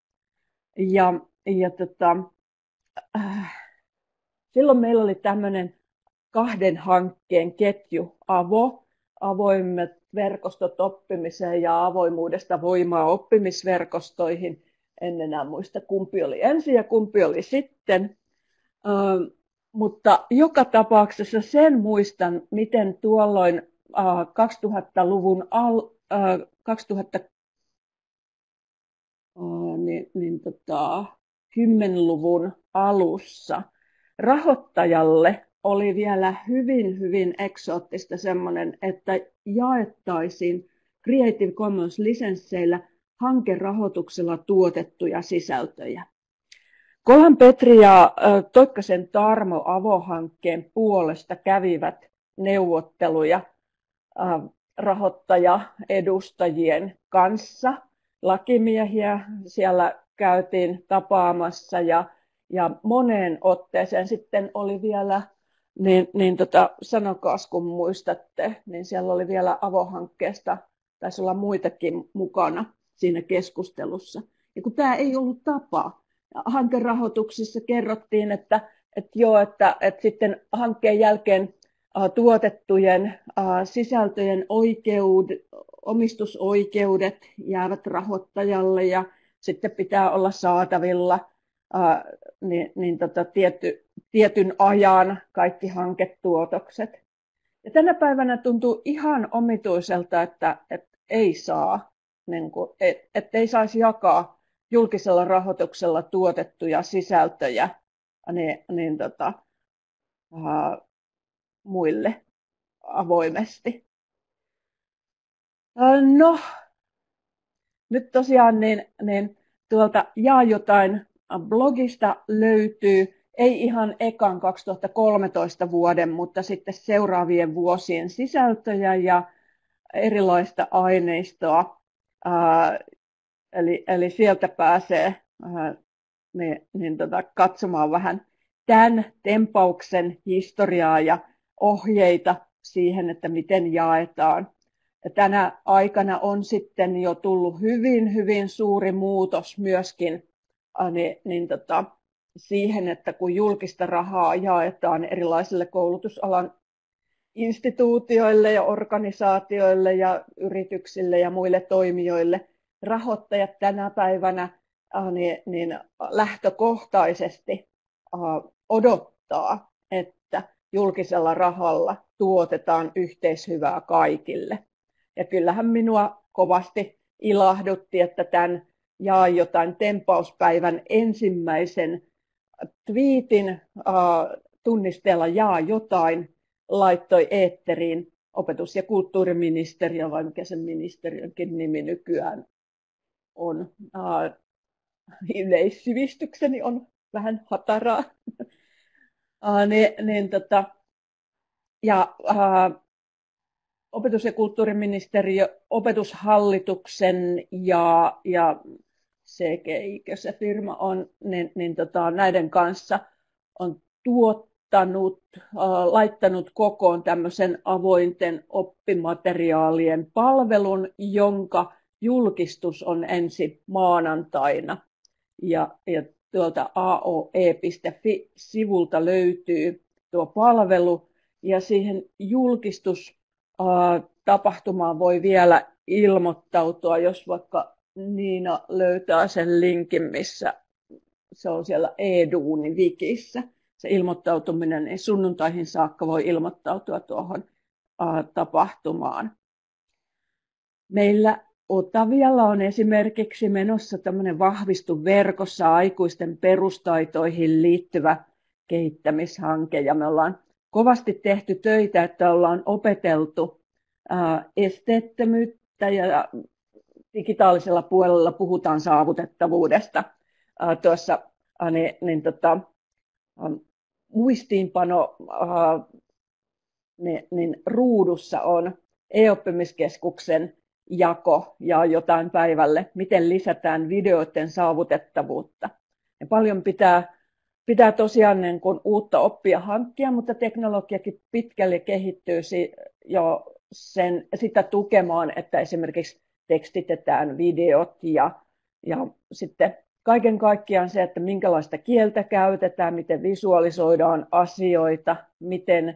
Silloin meillä oli tämmöinen 2 hankkeen ketju, avoimet verkostot oppimiseen ja avoimuudesta voimaa oppimisverkostoihin. En enää muista, kumpi oli ensin ja kumpi oli sitten. Mutta joka tapauksessa sen muistan, miten tuolloin 2000-luvun 2010-luvun alussa rahoittajalle oli vielä hyvin, hyvin eksoottista semmoinen, että jaettaisiin Creative Commons-lisensseillä hankerahoituksella tuotettuja sisältöjä. Kolan Petri ja Toikkasen Tarmo Avo-hankkeen puolesta kävivät neuvotteluja rahoittajaedustajien kanssa. Lakimiehiä siellä käytiin tapaamassa ja moneen otteeseen sitten oli vielä, sanokaas kun muistatte, niin siellä oli vielä Avo-hankkeesta, taisi olla muitakin mukana siinä keskustelussa. Ja kun tämä ei ollut tapa, hankerahoituksissa kerrottiin, että sitten hankkeen jälkeen tuotettujen sisältöjen omistusoikeudet jäävät rahoittajalle ja sitten pitää olla saatavilla tietyn ajan kaikki hanketuotokset. Ja tänä päivänä tuntuu ihan omituiselta, että ei saa, että ei saisi jakaa julkisella rahoituksella tuotettuja sisältöjä muille avoimesti. No, nyt tosiaan tuolta Jaa jotain blogista löytyy, ei ihan ekan 2013 vuoden, mutta sitten seuraavien vuosien sisältöjä ja erilaista aineistoa. Eli sieltä pääsee katsomaan vähän tämän tempauksen historiaa ja ohjeita siihen, että miten jaetaan. Ja tänä aikana on sitten jo tullut hyvin, hyvin suuri muutos myöskin siihen, että kun julkista rahaa jaetaan erilaisille koulutusalan instituutioille ja organisaatioille ja yrityksille ja muille toimijoille, rahoittajat tänä päivänä lähtökohtaisesti odottaa, että julkisella rahalla tuotetaan yhteishyvää kaikille. Ja kyllähän minua kovasti ilahdutti, että tämän Jaa jotain tempauspäivän ensimmäisen twiitin tunnisteella Jaa jotain laittoi eetteriin opetus- ja kulttuuriministeriö, vai mikä sen ministeriönkin nimi nykyään on. Yleissivistykseni on vähän hataraa. Opetus- ja kulttuuriministeriö, opetushallituksen ja CGI, se firma on, näiden kanssa on laittanut kokoon tämmöisen avointen oppimateriaalien palvelun, jonka julkistus on ensi maanantaina. Ja tuolta aoe.fi-sivulta löytyy tuo palvelu ja siihen julkistustapahtumaan voi vielä ilmoittautua, jos vaikka Niina löytää sen linkin, missä se on siellä eDuuni-wikissä. Se ilmoittautuminen, niin sunnuntaihin saakka voi ilmoittautua tuohon tapahtumaan. Meillä Otavialla on esimerkiksi menossa tämmöinen Vahvistu verkossa aikuisten perustaitoihin liittyvä kehittämishanke. Ja me ollaan kovasti tehty töitä, että ollaan opeteltu esteettömyyttä ja digitaalisella puolella puhutaan saavutettavuudesta. Tuossa muistiinpano ruudussa on e-oppimiskeskuksen jako ja jotain päivälle, miten lisätään videoiden saavutettavuutta. Ja paljon pitää tosiaan uutta oppia hankkia, mutta teknologiakin pitkälle kehittyy jo sitä tukemaan, että esimerkiksi tekstitetään videot ja sitten kaiken kaikkiaan se, että minkälaista kieltä käytetään, miten visualisoidaan asioita, miten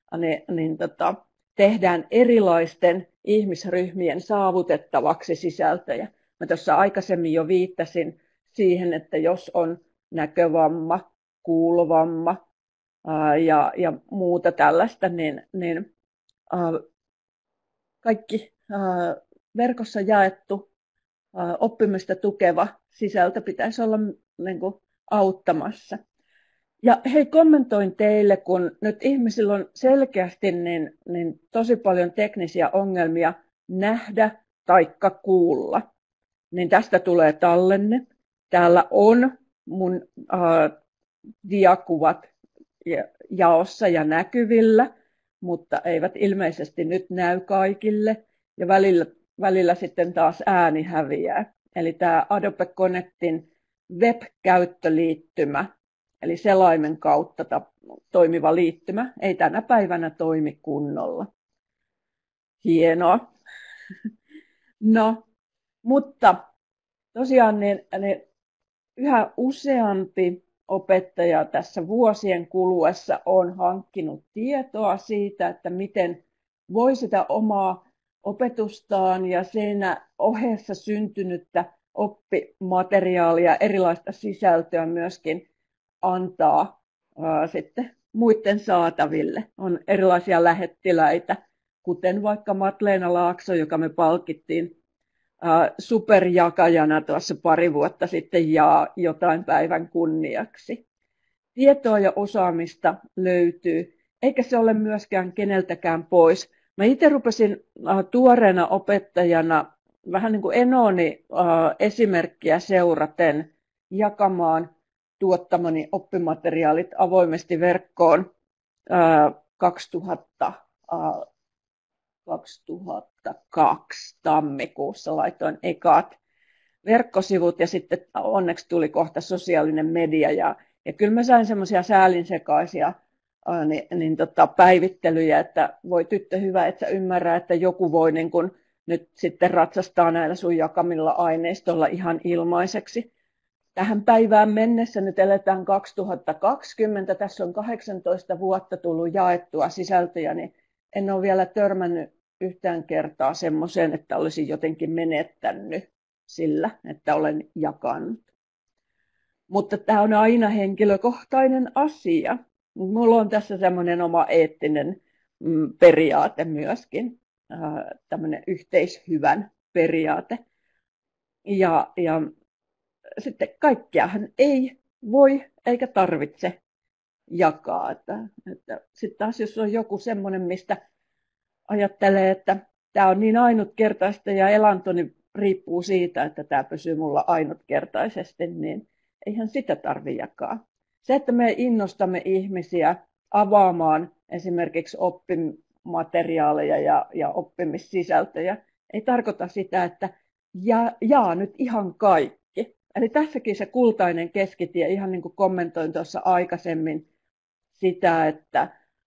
tehdään erilaisten ihmisryhmien saavutettavaksi sisältöjä. Mä tuossa aikaisemmin jo viittasin siihen, että jos on näkövamma, kuulovamma ja muuta tällaista, niin kaikki verkossa jaettu oppimista tukeva sisältö pitäisi olla niin kuin auttamassa. Ja hei, kommentoin teille, kun nyt ihmisillä on selkeästi niin tosi paljon teknisiä ongelmia nähdä taikka kuulla. Niin tästä tulee tallenne. Täällä on mun diakuvat jaossa ja näkyvillä, mutta eivät ilmeisesti nyt näy kaikille. Ja välillä sitten taas ääni häviää. Eli tämä Adobe Connectin web-käyttöliittymä, eli selaimen kautta toimiva liittymä, ei tänä päivänä toimi kunnolla. Hienoa. No, mutta tosiaan niin yhä useampi opettaja tässä vuosien kuluessa on hankkinut tietoa siitä, että miten voi sitä omaa opetustaan ja siinä ohessa syntynyttä oppimateriaalia, erilaista sisältöä myöskin antaa sitten muiden saataville. On erilaisia lähettiläitä, kuten vaikka Matleena Laakso, joka me palkittiin superjakajana tuossa pari vuotta sitten ja jotain päivän kunniaksi. Tietoa ja osaamista löytyy, eikä se ole myöskään keneltäkään pois. Mä itse rupesin tuoreena opettajana vähän niin kuin Enoni esimerkkiä seuraten jakamaan tuottamani oppimateriaalit avoimesti verkkoon 2002 tammikuussa laitoin ekat verkkosivut ja sitten onneksi tuli kohta sosiaalinen media ja kyllä mä sain semmoisia säälinsekaisia päivittelyjä, että voi tyttö hyvä, että sä ymmärrä, että joku voi niin kun nyt sitten ratsastaa näillä sun jakamilla aineistolla ihan ilmaiseksi. Tähän päivään mennessä nyt eletään 2020, tässä on 18 vuotta tullut jaettua sisältöjä, niin en ole vielä törmännyt yhtään kertaa semmoiseen, että olisin jotenkin menettänyt sillä, että olen jakanut. Mutta tämä on aina henkilökohtainen asia. Mulla on tässä semmoinen oma eettinen periaate myöskin, tämmöinen yhteishyvän periaate. Ja sitten kaikkeahan ei voi eikä tarvitse jakaa. Sitten taas jos on joku semmoinen, mistä ajattelee, että tämä on niin ainutkertaista ja elantoni riippuu siitä, että tämä pysyy mulla ainutkertaisesti, niin eihän sitä tarvitse jakaa. Se, että me innostamme ihmisiä avaamaan esimerkiksi oppimateriaaleja ja oppimissisältöjä, ei tarkoita sitä, että jaa nyt ihan kaikki. Eli tässäkin se kultainen keskitie, ihan niin kuin kommentoin tuossa aikaisemmin sitä, että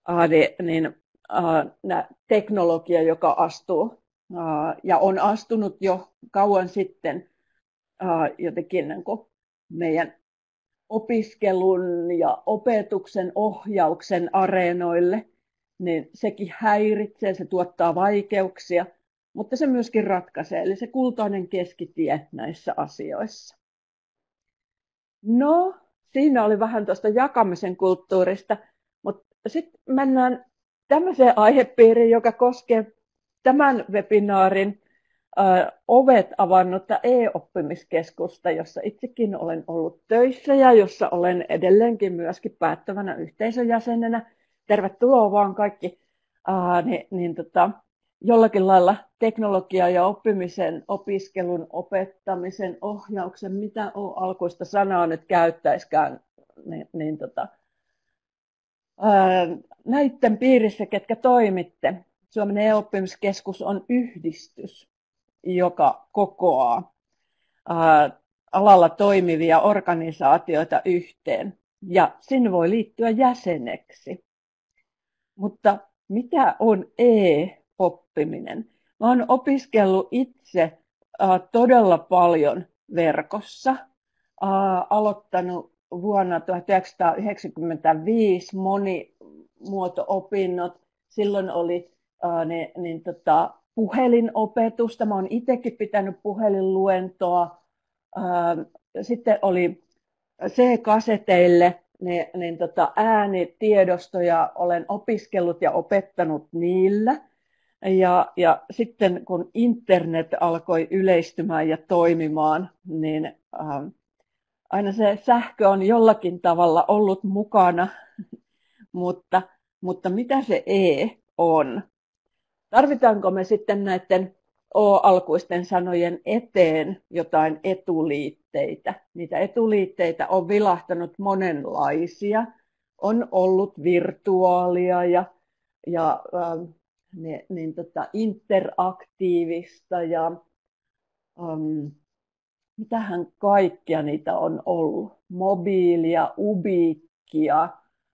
teknologia, joka astuu ja on astunut jo kauan sitten jotenkin niin kuin meidän opiskelun ja opetuksen ohjauksen areenoille, niin sekin häiritsee, se tuottaa vaikeuksia, mutta se myöskin ratkaisee, eli se kultainen keskitie näissä asioissa. No, siinä oli vähän tuosta jakamisen kulttuurista, mutta sitten mennään tämmöiseen aihepiiriin, joka koskee tämän webinaarin ovet avannutta e-oppimiskeskusta, jossa itsekin olen ollut töissä ja jossa olen edelleenkin myöskin päättävänä yhteisön jäsenenä. Tervetuloa vaan kaikki jollakin lailla teknologia ja oppimisen, opiskelun, opettamisen, ohjauksen, mitä alkuista sanaa nyt käyttäisikään, näiden piirissä, ketkä toimitte. Suomen e-oppimiskeskus on yhdistys, joka kokoaa alalla toimivia organisaatioita yhteen ja sinne voi liittyä jäseneksi. Mutta mitä on e-oppiminen? Mä oon opiskellut itse todella paljon verkossa, aloittanut vuonna 1995 monimuoto-opinnot. Silloin oli puhelinopetusta. Mä oon itsekin pitänyt puhelinluentoa. Sitten oli C-kaseteille äänitiedostoja. Olen opiskellut ja opettanut niillä. Ja sitten kun internet alkoi yleistymään ja toimimaan, niin aina se sähkö on jollakin tavalla ollut mukana, mutta mitä se E on? Tarvitaanko me sitten näiden O-alkuisten sanojen eteen jotain etuliitteitä? Niitä etuliitteitä on vilahtanut monenlaisia. On ollut virtuaalia ja interaktiivista ja mitähän kaikkia niitä on ollut. Mobiilia, ubiikkia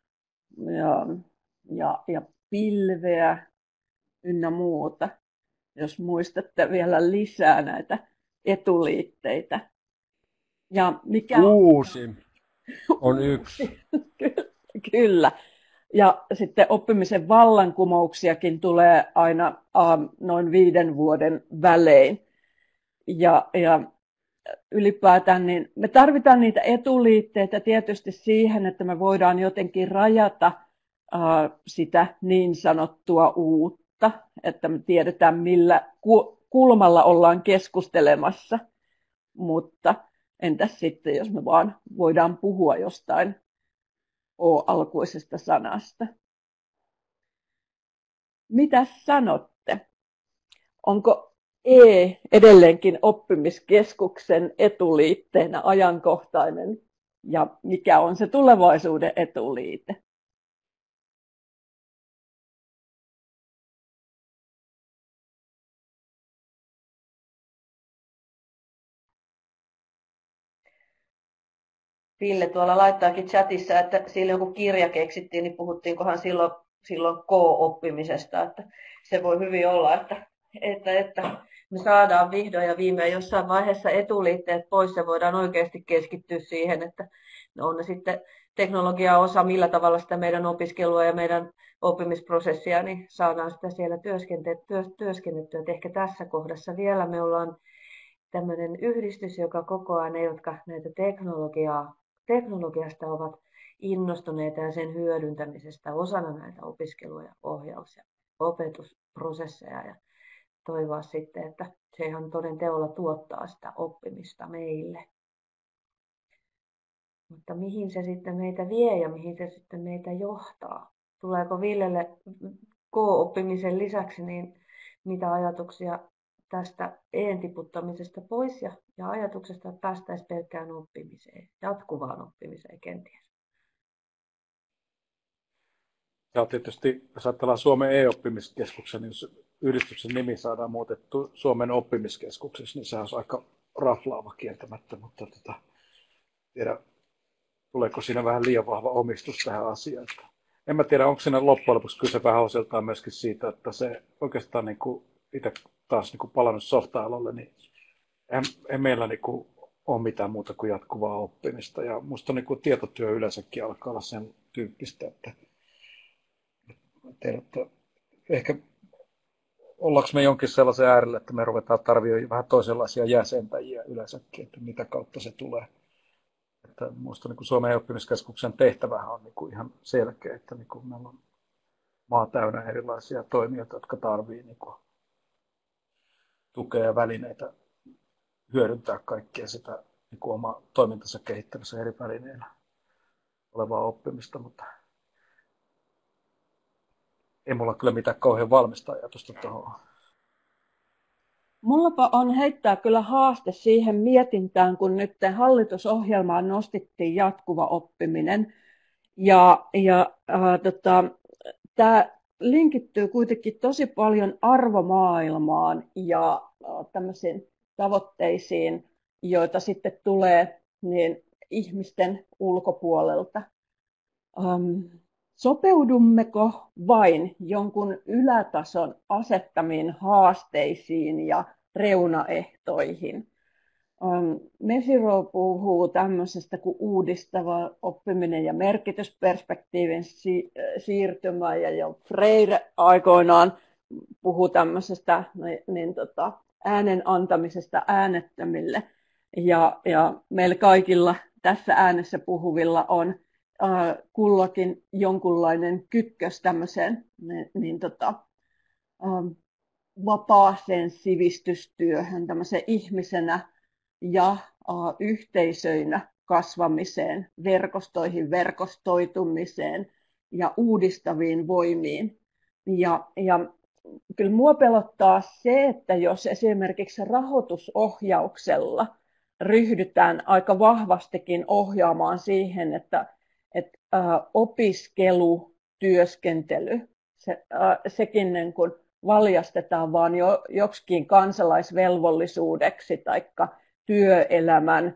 ja pilveä ynnä muuta. Jos muistatte vielä lisää näitä etuliitteitä. Ja mikä Uusi on yksi. Kyllä. Ja sitten oppimisen vallankumouksiakin tulee aina noin 5 vuoden välein. Ja ylipäätään niin me tarvitaan niitä etuliitteitä tietysti siihen, että me voidaan jotenkin rajata sitä niin sanottua uutta, että me tiedetään millä kulmalla ollaan keskustelemassa. Mutta entäs sitten, jos me vaan voidaan puhua jostain O-alkuisesta sanasta? Mitä sanotte? Onko E edelleenkin oppimiskeskuksen etuliitteenä ajankohtainen ja mikä on se tulevaisuuden etuliite? Ville tuolla laittaakin chatissa, että silloin kun kirja keksittiin, niin puhuttiinkohan silloin K-oppimisesta, että se voi hyvin olla, että me saadaan vihdoin ja viimein jossain vaiheessa etuliitteet pois ja voidaan oikeasti keskittyä siihen, että on ne sitten teknologian osa, millä tavalla sitä meidän opiskelua ja meidän oppimisprosessia, niin saadaan sitä siellä työskennettyä. Et ehkä tässä kohdassa vielä me ollaan tämmöinen yhdistys, joka kokoaa ne, jotka näitä teknologiasta ovat innostuneita ja sen hyödyntämisestä osana näitä opiskelu- ja ohjaus- ja opetusprosesseja ja toivoa sitten, että se ihan toden teolla tuottaa sitä oppimista meille. Mutta mihin se sitten meitä vie ja mihin se sitten meitä johtaa? Tuleeko Villelle K-oppimisen lisäksi niin mitä ajatuksia tästä tiputtamisesta pois ja ajatuksesta, että päästäisiin pelkkään oppimiseen, jatkuvaan oppimiseen kenties? Ja tietysti, jos ajatellaan Suomen e-oppimiskeskuksen, niin jos yhdistyksen nimi saadaan muutettu Suomen oppimiskeskukseksi, niin se olisi aika raflaava kieltämättä, mutta tiedä, tuleeko siinä vähän liian vahva omistus tähän asiaan. En mä tiedä, onko siinä loppujen lopuksi kyse vähän osaltaan myöskin siitä, että se oikeastaan niin kuin itse taas niin kuin palannut softa-alalle, niin ei meillä niin kuin ole mitään muuta kuin jatkuvaa oppimista. Ja musta niin kuin tietotyö yleensäkin alkaa olla sen tyyppistä, että ehkä ollaanko me jonkin sellaisen äärellä, että me ruvetaan tarvitsemaan vähän toisenlaisia jäsentäjiä yleensäkin, että mitä kautta se tulee. Että musta niin kuin Suomen oppimiskeskuksen tehtävähän on niin kuin ihan selkeä, että niin kuin meillä on maa täynnä erilaisia toimijoita, jotka tarvitsevat niin kuin tukea ja välineitä hyödyntää kaikkea sitä niin kuin oma toimintansa kehittämässä eri välineillä olevaa oppimista, mutta ei mulla kyllä mitään kauhean valmista ajatusta tuohon. Mullapa on heittää kyllä haaste siihen mietintään, kun nyt hallitusohjelmaan nostettiin jatkuva oppiminen. Tämä linkittyy kuitenkin tosi paljon arvomaailmaan ja tämmöisiin tavoitteisiin, joita sitten tulee niin ihmisten ulkopuolelta. Sopeudummeko vain jonkun ylätason asettamiin haasteisiin ja reunaehtoihin? Mesiro puhuu tämmöisestä kuin uudistava oppiminen ja merkitysperspektiivin siirtymä, ja Freire aikoinaan puhuu tämmöisestä äänen antamisesta äänettömille. Ja meillä kaikilla tässä äänessä puhuvilla on kullakin jonkunlainen kytkös tämmöiseen vapaaseen sivistystyöhön, tämmöiseen ihmisenä ja yhteisöinä kasvamiseen, verkostoihin, verkostoitumiseen ja uudistaviin voimiin. Ja kyllä mua pelottaa se, että jos esimerkiksi rahoitusohjauksella ryhdytään aika vahvastikin ohjaamaan siihen, että opiskelu, työskentely, sekin niin kuin valjastetaan vaan joksikin kansalaisvelvollisuudeksi tai työelämän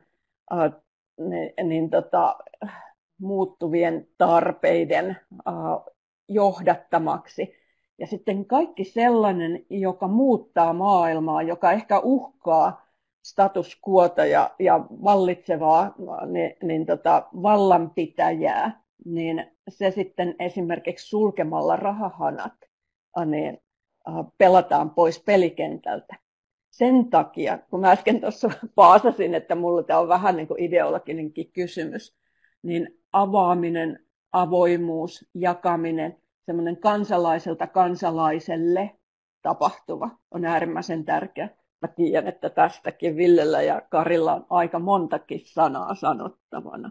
muuttuvien tarpeiden johdattamaksi. Ja sitten kaikki sellainen, joka muuttaa maailmaa, joka ehkä uhkaa status quota ja vallitsevaa vallanpitäjää, niin se sitten esimerkiksi sulkemalla rahahanat niin pelataan pois pelikentältä. Sen takia, kun mä äsken tuossa paasasin, että mulla tämä on vähän niin kuin ideologinenkin kysymys, niin avaaminen, avoimuus, jakaminen, semmoinen kansalaiselta kansalaiselle tapahtuva on äärimmäisen tärkeä. Mä tiedän, että tästäkin Villellä ja Karilla on aika montakin sanaa sanottavana.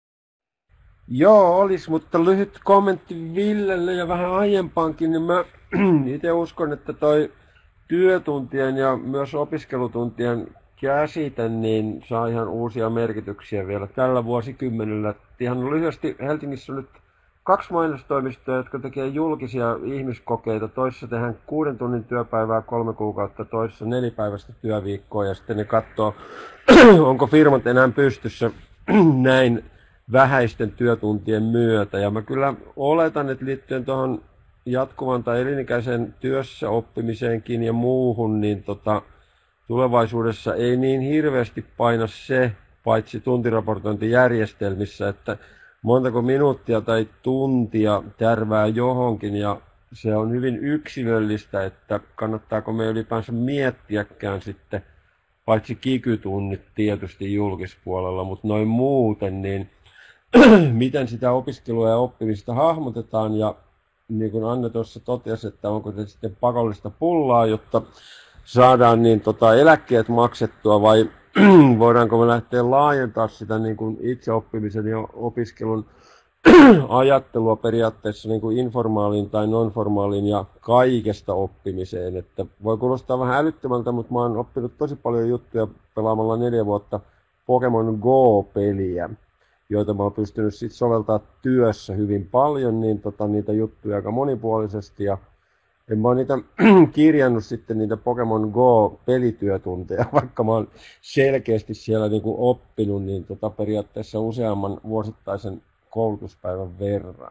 Joo, olisi, mutta lyhyt kommentti Villelle ja vähän aiempankin, niin mä itse uskon, että toi työtuntien ja myös opiskelutuntien käsite niin saa ihan uusia merkityksiä vielä tällä vuosikymmenellä. Ihan lyhyesti Helsingissä on nyt 2 mainostoimistoa, jotka tekee julkisia ihmiskokeita. Toissa tehdään 6 tunnin työpäivää 3 kuukautta, toissa 4-päiväistä työviikkoa ja sitten ne katsoo, onko firmat enää pystyssä näin vähäisten työtuntien myötä. Ja mä kyllä oletan, että liittyen tuohon jatkuvan tai elinikäisen työssä oppimiseenkin ja muuhun, niin tulevaisuudessa ei niin hirveästi paina se, paitsi tuntiraportointijärjestelmissä, että montako minuuttia tai tuntia tärvää johonkin, ja se on hyvin yksilöllistä, että kannattaako me ylipäänsä miettiäkään sitten, paitsi kikytunnit tietysti julkispuolella, mutta noin muuten, niin miten sitä opiskelua ja oppimista hahmotetaan, ja niin kuin Anne tuossa totesi, että onko se sitten pakollista pullaa, jotta saadaan niin eläkkeet maksettua, vai voidaanko me lähteä laajentamaan sitä niin kuin itseoppimisen ja opiskelun ajattelua periaatteessa niin kuin informaaliin tai non-formaaliin ja kaikesta oppimiseen. Että voi kuulostaa vähän älyttömältä, mutta mä oon oppinut tosi paljon juttuja pelaamalla 4 vuotta Pokemon Go-peliä, joita mä oon pystynyt sit soveltaa työssä hyvin paljon, niin niitä juttuja aika monipuolisesti. Ja en mä oon niitä kirjannut sitten niitä Pokemon Go-pelityötunteja, vaikka mä oon selkeästi siellä niinku oppinut niin periaatteessa useamman vuosittaisen koulutuspäivän verran.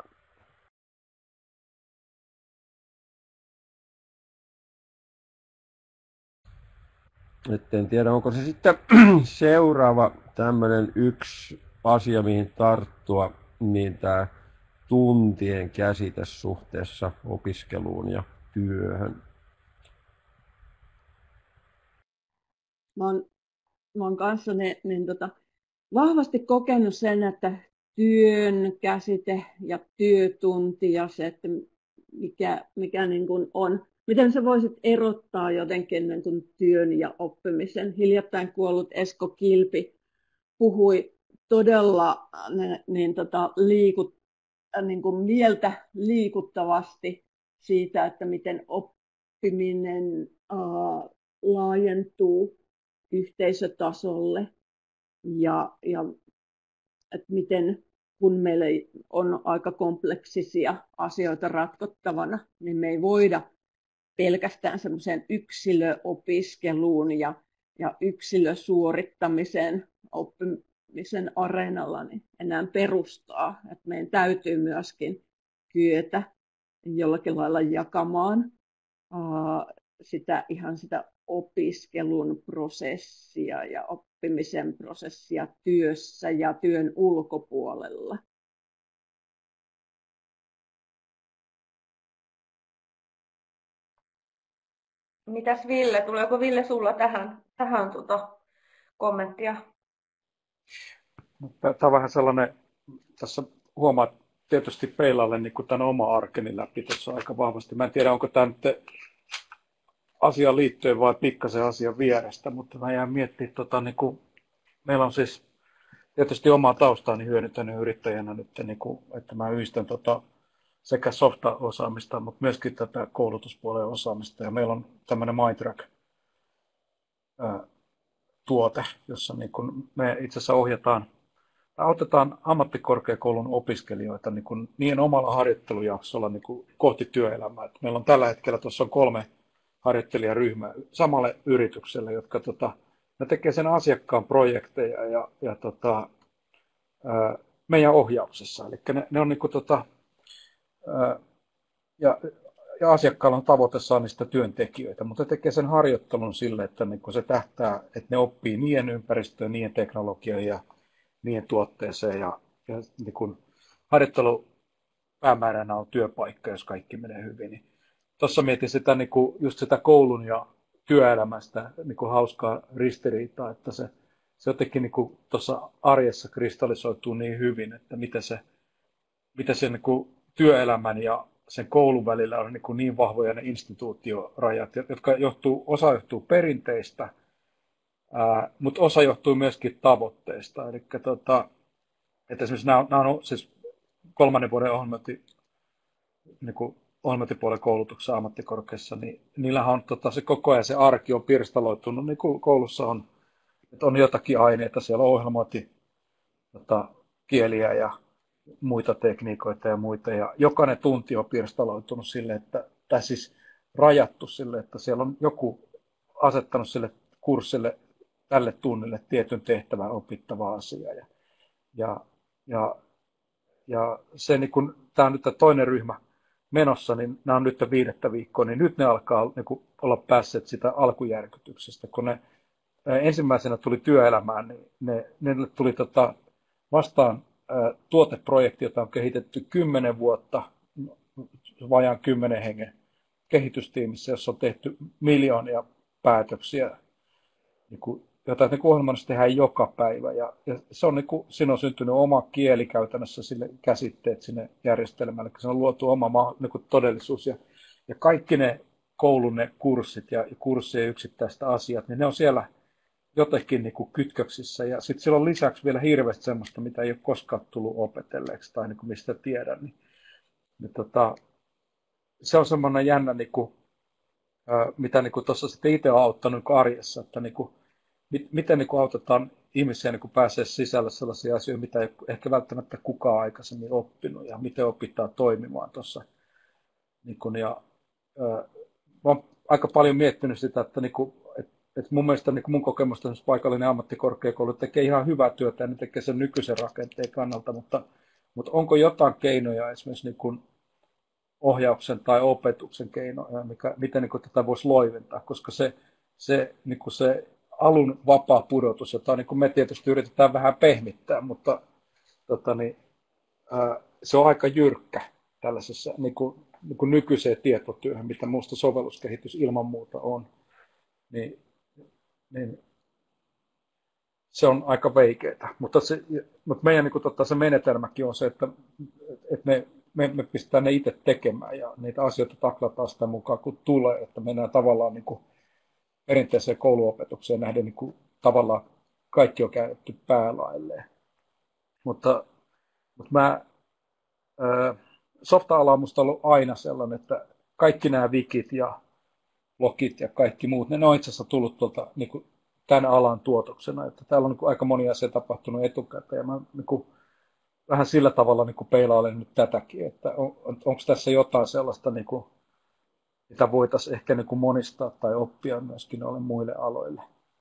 Et en tiedä, onko se sitten seuraava tämmöinen yksi asia, mihin tarttua, niin tämä tuntien käsite suhteessa opiskeluun ja työhön. Mä oon kanssa vahvasti kokenut sen, että työn käsite ja työtunti ja se, että mikä niin kuin on. Miten sä voisit erottaa jotenkin niin kuin työn ja oppimisen? Hiljattain kuollut Esko Kilpi puhui todella niin kuin mieltä liikuttavasti siitä, että miten oppiminen laajentuu yhteisötasolle ja että miten kun meillä on aika kompleksisia asioita ratkottavana, niin me ei voida pelkästään semmoiseen yksilöopiskeluun ja yksilösuorittamiseen oppimisen areenalla niin enää perustaa. Että meidän täytyy myöskin kyetä jollakin lailla jakamaan sitä opiskelun prosessia ja oppimisen prosessia työssä ja työn ulkopuolella. Mitäs Ville, tuleeko Ville sulla tähän kommenttia? Tämä on vähän sellainen, tässä huomaat tietysti peilaalle niin tämän oma arkeni läpi tuossa aika vahvasti. Mä en tiedä, onko tämä nyt asiaan liittyen vai pikkasen asian vierestä, mutta mä jään miettimään, niin kuin, meillä on siis tietysti omaa taustaani hyödyntänyt yrittäjänä nyt, niin kuin, että mä yhdistän sekä softa-osaamista, mutta myöskin tätä koulutuspuolen osaamista. Ja meillä on tämmöinen MindTrack-tuote, jossa niin kuin me itse asiassa autetaan ammattikorkeakoulun opiskelijoita niin omalla harjoittelujaksolla niin kuin kohti työelämää. Et meillä on tällä hetkellä tuossa on 3 harjoittelijaryhmää samalle yritykselle, jotka ne tekee sen asiakkaan projekteja ja meidän ohjauksessa. Eli ne on niin kuin, ja asiakkaalla on tavoite saada niistä työntekijöitä, mutta tekee sen harjoittelun sille, että niin se tähtää, että ne oppii niiden ympäristöön, niiden teknologiaan ja niiden tuotteeseen. Ja niin kun harjoittelu päämääränä on työpaikka, jos kaikki menee hyvin. Niin tuossa mietin sitä, niin kuin just sitä koulun ja työelämästä niin kuin hauskaa ristiriitaa, että se jotenkin niin tuossa arjessa kristallisoituu niin hyvin, että mitä se niin kuin työelämän ja sen koulun välillä on niin vahvoja ne instituutiorajat, jotka osa johtuu perinteistä, mutta osa johtuu myöskin tavoitteista. Eli että esimerkiksi nämä on siis 3. vuoden ohjelmointipuolen koulutuksessa ammattikorkeassa, niin niillähän on se koko ajan se arki on pirstaloitunut, niin kuin koulussa on, että on jotakin aineita, siellä on kieliä ja muita tekniikoita ja muita, ja jokainen tunti on pirstaloitunut sille, tai siis rajattu sille, että siellä on joku asettanut sille kurssille, tälle tunnille tietyn tehtävän opittava asia. Ja se, niin kun tämä on nyt tämä toinen ryhmä menossa, niin nämä on nyt 5. viikkoa, niin nyt ne alkaa niin olla päässeet sitä alkujärkytyksestä. Kun ne ensimmäisenä tuli työelämään, niin ne tuli vastaan tuoteprojekti, jota on kehitetty 10 vuotta, vajaan 10 hengen kehitystiimissä, jossa on tehty miljoonia päätöksiä, joita ohjelmassa tehdään joka päivä. Ja se on, siinä on syntynyt oma kieli käytännössä, sille käsitteet sinne järjestelmälle, se on luotu oma todellisuus. Ja kaikki ne koulun ne kurssit ja kurssien yksittäiset asiat, niin ne on siellä jotenkin kytköksissä. Ja sitten siellä on lisäksi vielä hirveästi semmoista, mitä ei ole koskaan tullut opetelleeksi tai mistä tiedän. Niin, se on semmoinen jännä, mitä tuossa sitten itse on auttanut arjessa, että miten autetaan ihmisiä pääsee sisälle sellaisia asioita, mitä ei ehkä välttämättä kukaan aikaisemmin oppinut ja miten opitaan toimimaan tuossa. Mä oon aika paljon miettinyt sitä, että mun mielestä mun kokemusta paikallinen ammattikorkeakoulu tekee ihan hyvää työtä ja ne tekee sen nykyisen rakenteen kannalta, mutta onko jotain keinoja esimerkiksi ohjauksen tai opetuksen keinoja, miten tätä voisi loiventaa, koska se alun vapaa pudotus, jota me tietysti yritetään vähän pehmittää, mutta se on aika jyrkkä tällaisessa nykyiseen tietotyöhön, mitä muusta sovelluskehitys ilman muuta on, niin se on aika veikeää. Mutta meidän se menetelmäkin on se, että me pistetään ne itse tekemään ja niitä asioita taklataan sitä mukaan, kun tulee, että mennään tavallaan perinteiseen kouluopetukseen nähden tavallaan kaikki on käännetty päälailleen. Mutta softa-ala on minusta ollut aina sellainen, että kaikki nämä wikit ja blogit ja kaikki muut, ne on itse asiassa tullut tuolta tämän alan tuotoksena. Että täällä on aika moni asia tapahtunut etukäteen. Ja mä vähän sillä tavalla peilailen nyt tätäkin, että onko tässä jotain sellaista, mitä voitaisiin ehkä monistaa tai oppia myöskin noille muille aloille.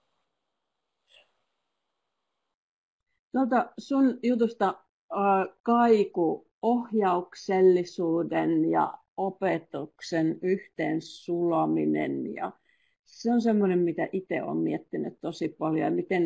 Sun jutusta kaiku ohjauksellisuuden ja opetuksen yhteensulaminen ja se on semmoinen, mitä itse olen miettinyt tosi paljon ja miten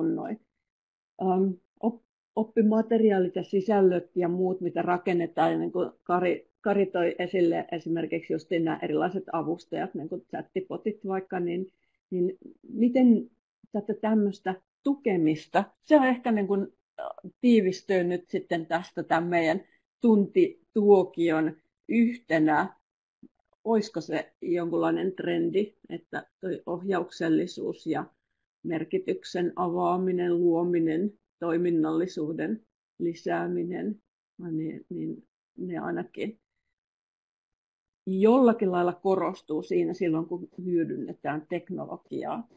oppimateriaalit ja sisällöt ja muut, mitä rakennetaan, ja niin kuin Kari toi esille esimerkiksi just nämä erilaiset avustajat, niin kuin chattipotit vaikka, niin miten tätä tämmöistä tukemista, se on ehkä tiivistyy nyt sitten tästä tämän meidän tuntituokion yhtenä olisiko se jonkunlainen trendi, että toi ohjauksellisuus ja merkityksen avaaminen, luominen, toiminnallisuuden lisääminen, niin ne ainakin jollakin lailla korostuu siinä silloin, kun hyödynnetään teknologiaa.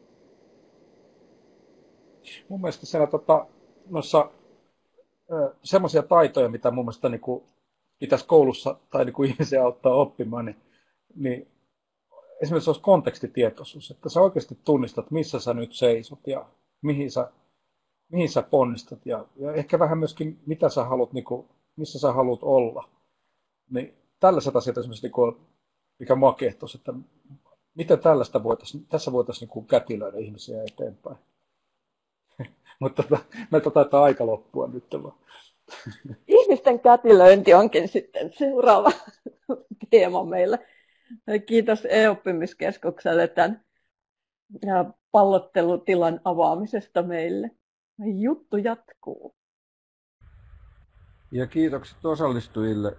Mun mielestä siellä noissa semmoisia taitoja, mitä mun mielestä niin kuin pitäisi koulussa tai niin kuin ihmisiä auttaa oppimaan, niin esimerkiksi olisi kontekstitietoisuus, että sä oikeasti tunnistat, missä sä nyt seisot ja mihin sä ponnistat ja ehkä vähän myöskin, mitä sä haluat, niin kuin, missä sä haluat olla. Niin tällaiset asiat esimerkiksi, niin kuin, mikä mua kiehtoisi, että miten tässä voitaisiin niin kuin kätilöidä ihmisiä eteenpäin. Mutta meiltä taitaa aika loppua nyt vaan. Ihmisten kätilöinti onkin sitten seuraava teema meillä. Kiitos e-oppimiskeskukselle tämän pallottelutilan avaamisesta meille. Juttu jatkuu. Ja kiitokset osallistujille.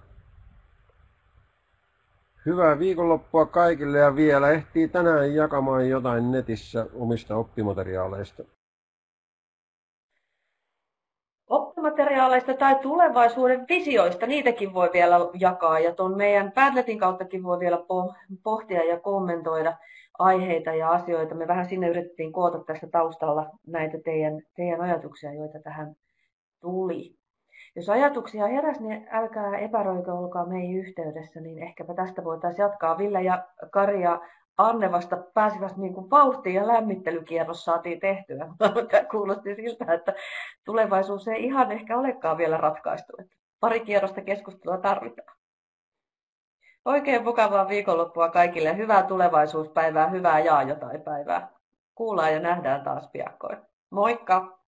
Hyvää viikonloppua kaikille ja vielä ehtii tänään jakamaan jotain netissä omista oppimateriaaleista. Oppimateriaaleista tai tulevaisuuden visioista, niitäkin voi vielä jakaa ja tuon meidän Padletin kauttakin voi vielä pohtia ja kommentoida aiheita ja asioita. Me vähän sinne yritettiin koota tässä taustalla näitä teidän ajatuksia, joita tähän tuli. Jos ajatuksia heräsi, niin älkää epäröikö, olkaa meihin yhteydessä, niin ehkäpä tästä voitaisiin jatkaa. Ville ja Kari ja Anne vasta pääsivät niin kuin vauhtiin ja lämmittelykierros saatiin tehtyä. Tämä kuulosti siltä, että tulevaisuus ei ihan ehkä olekaan vielä ratkaistu. Että pari kierrosta keskustelua tarvitaan. Oikein mukavaa viikonloppua kaikille. Hyvää tulevaisuuspäivää, hyvää jaa jotain päivää. Kuullaan ja nähdään taas piakkoin. Moikka!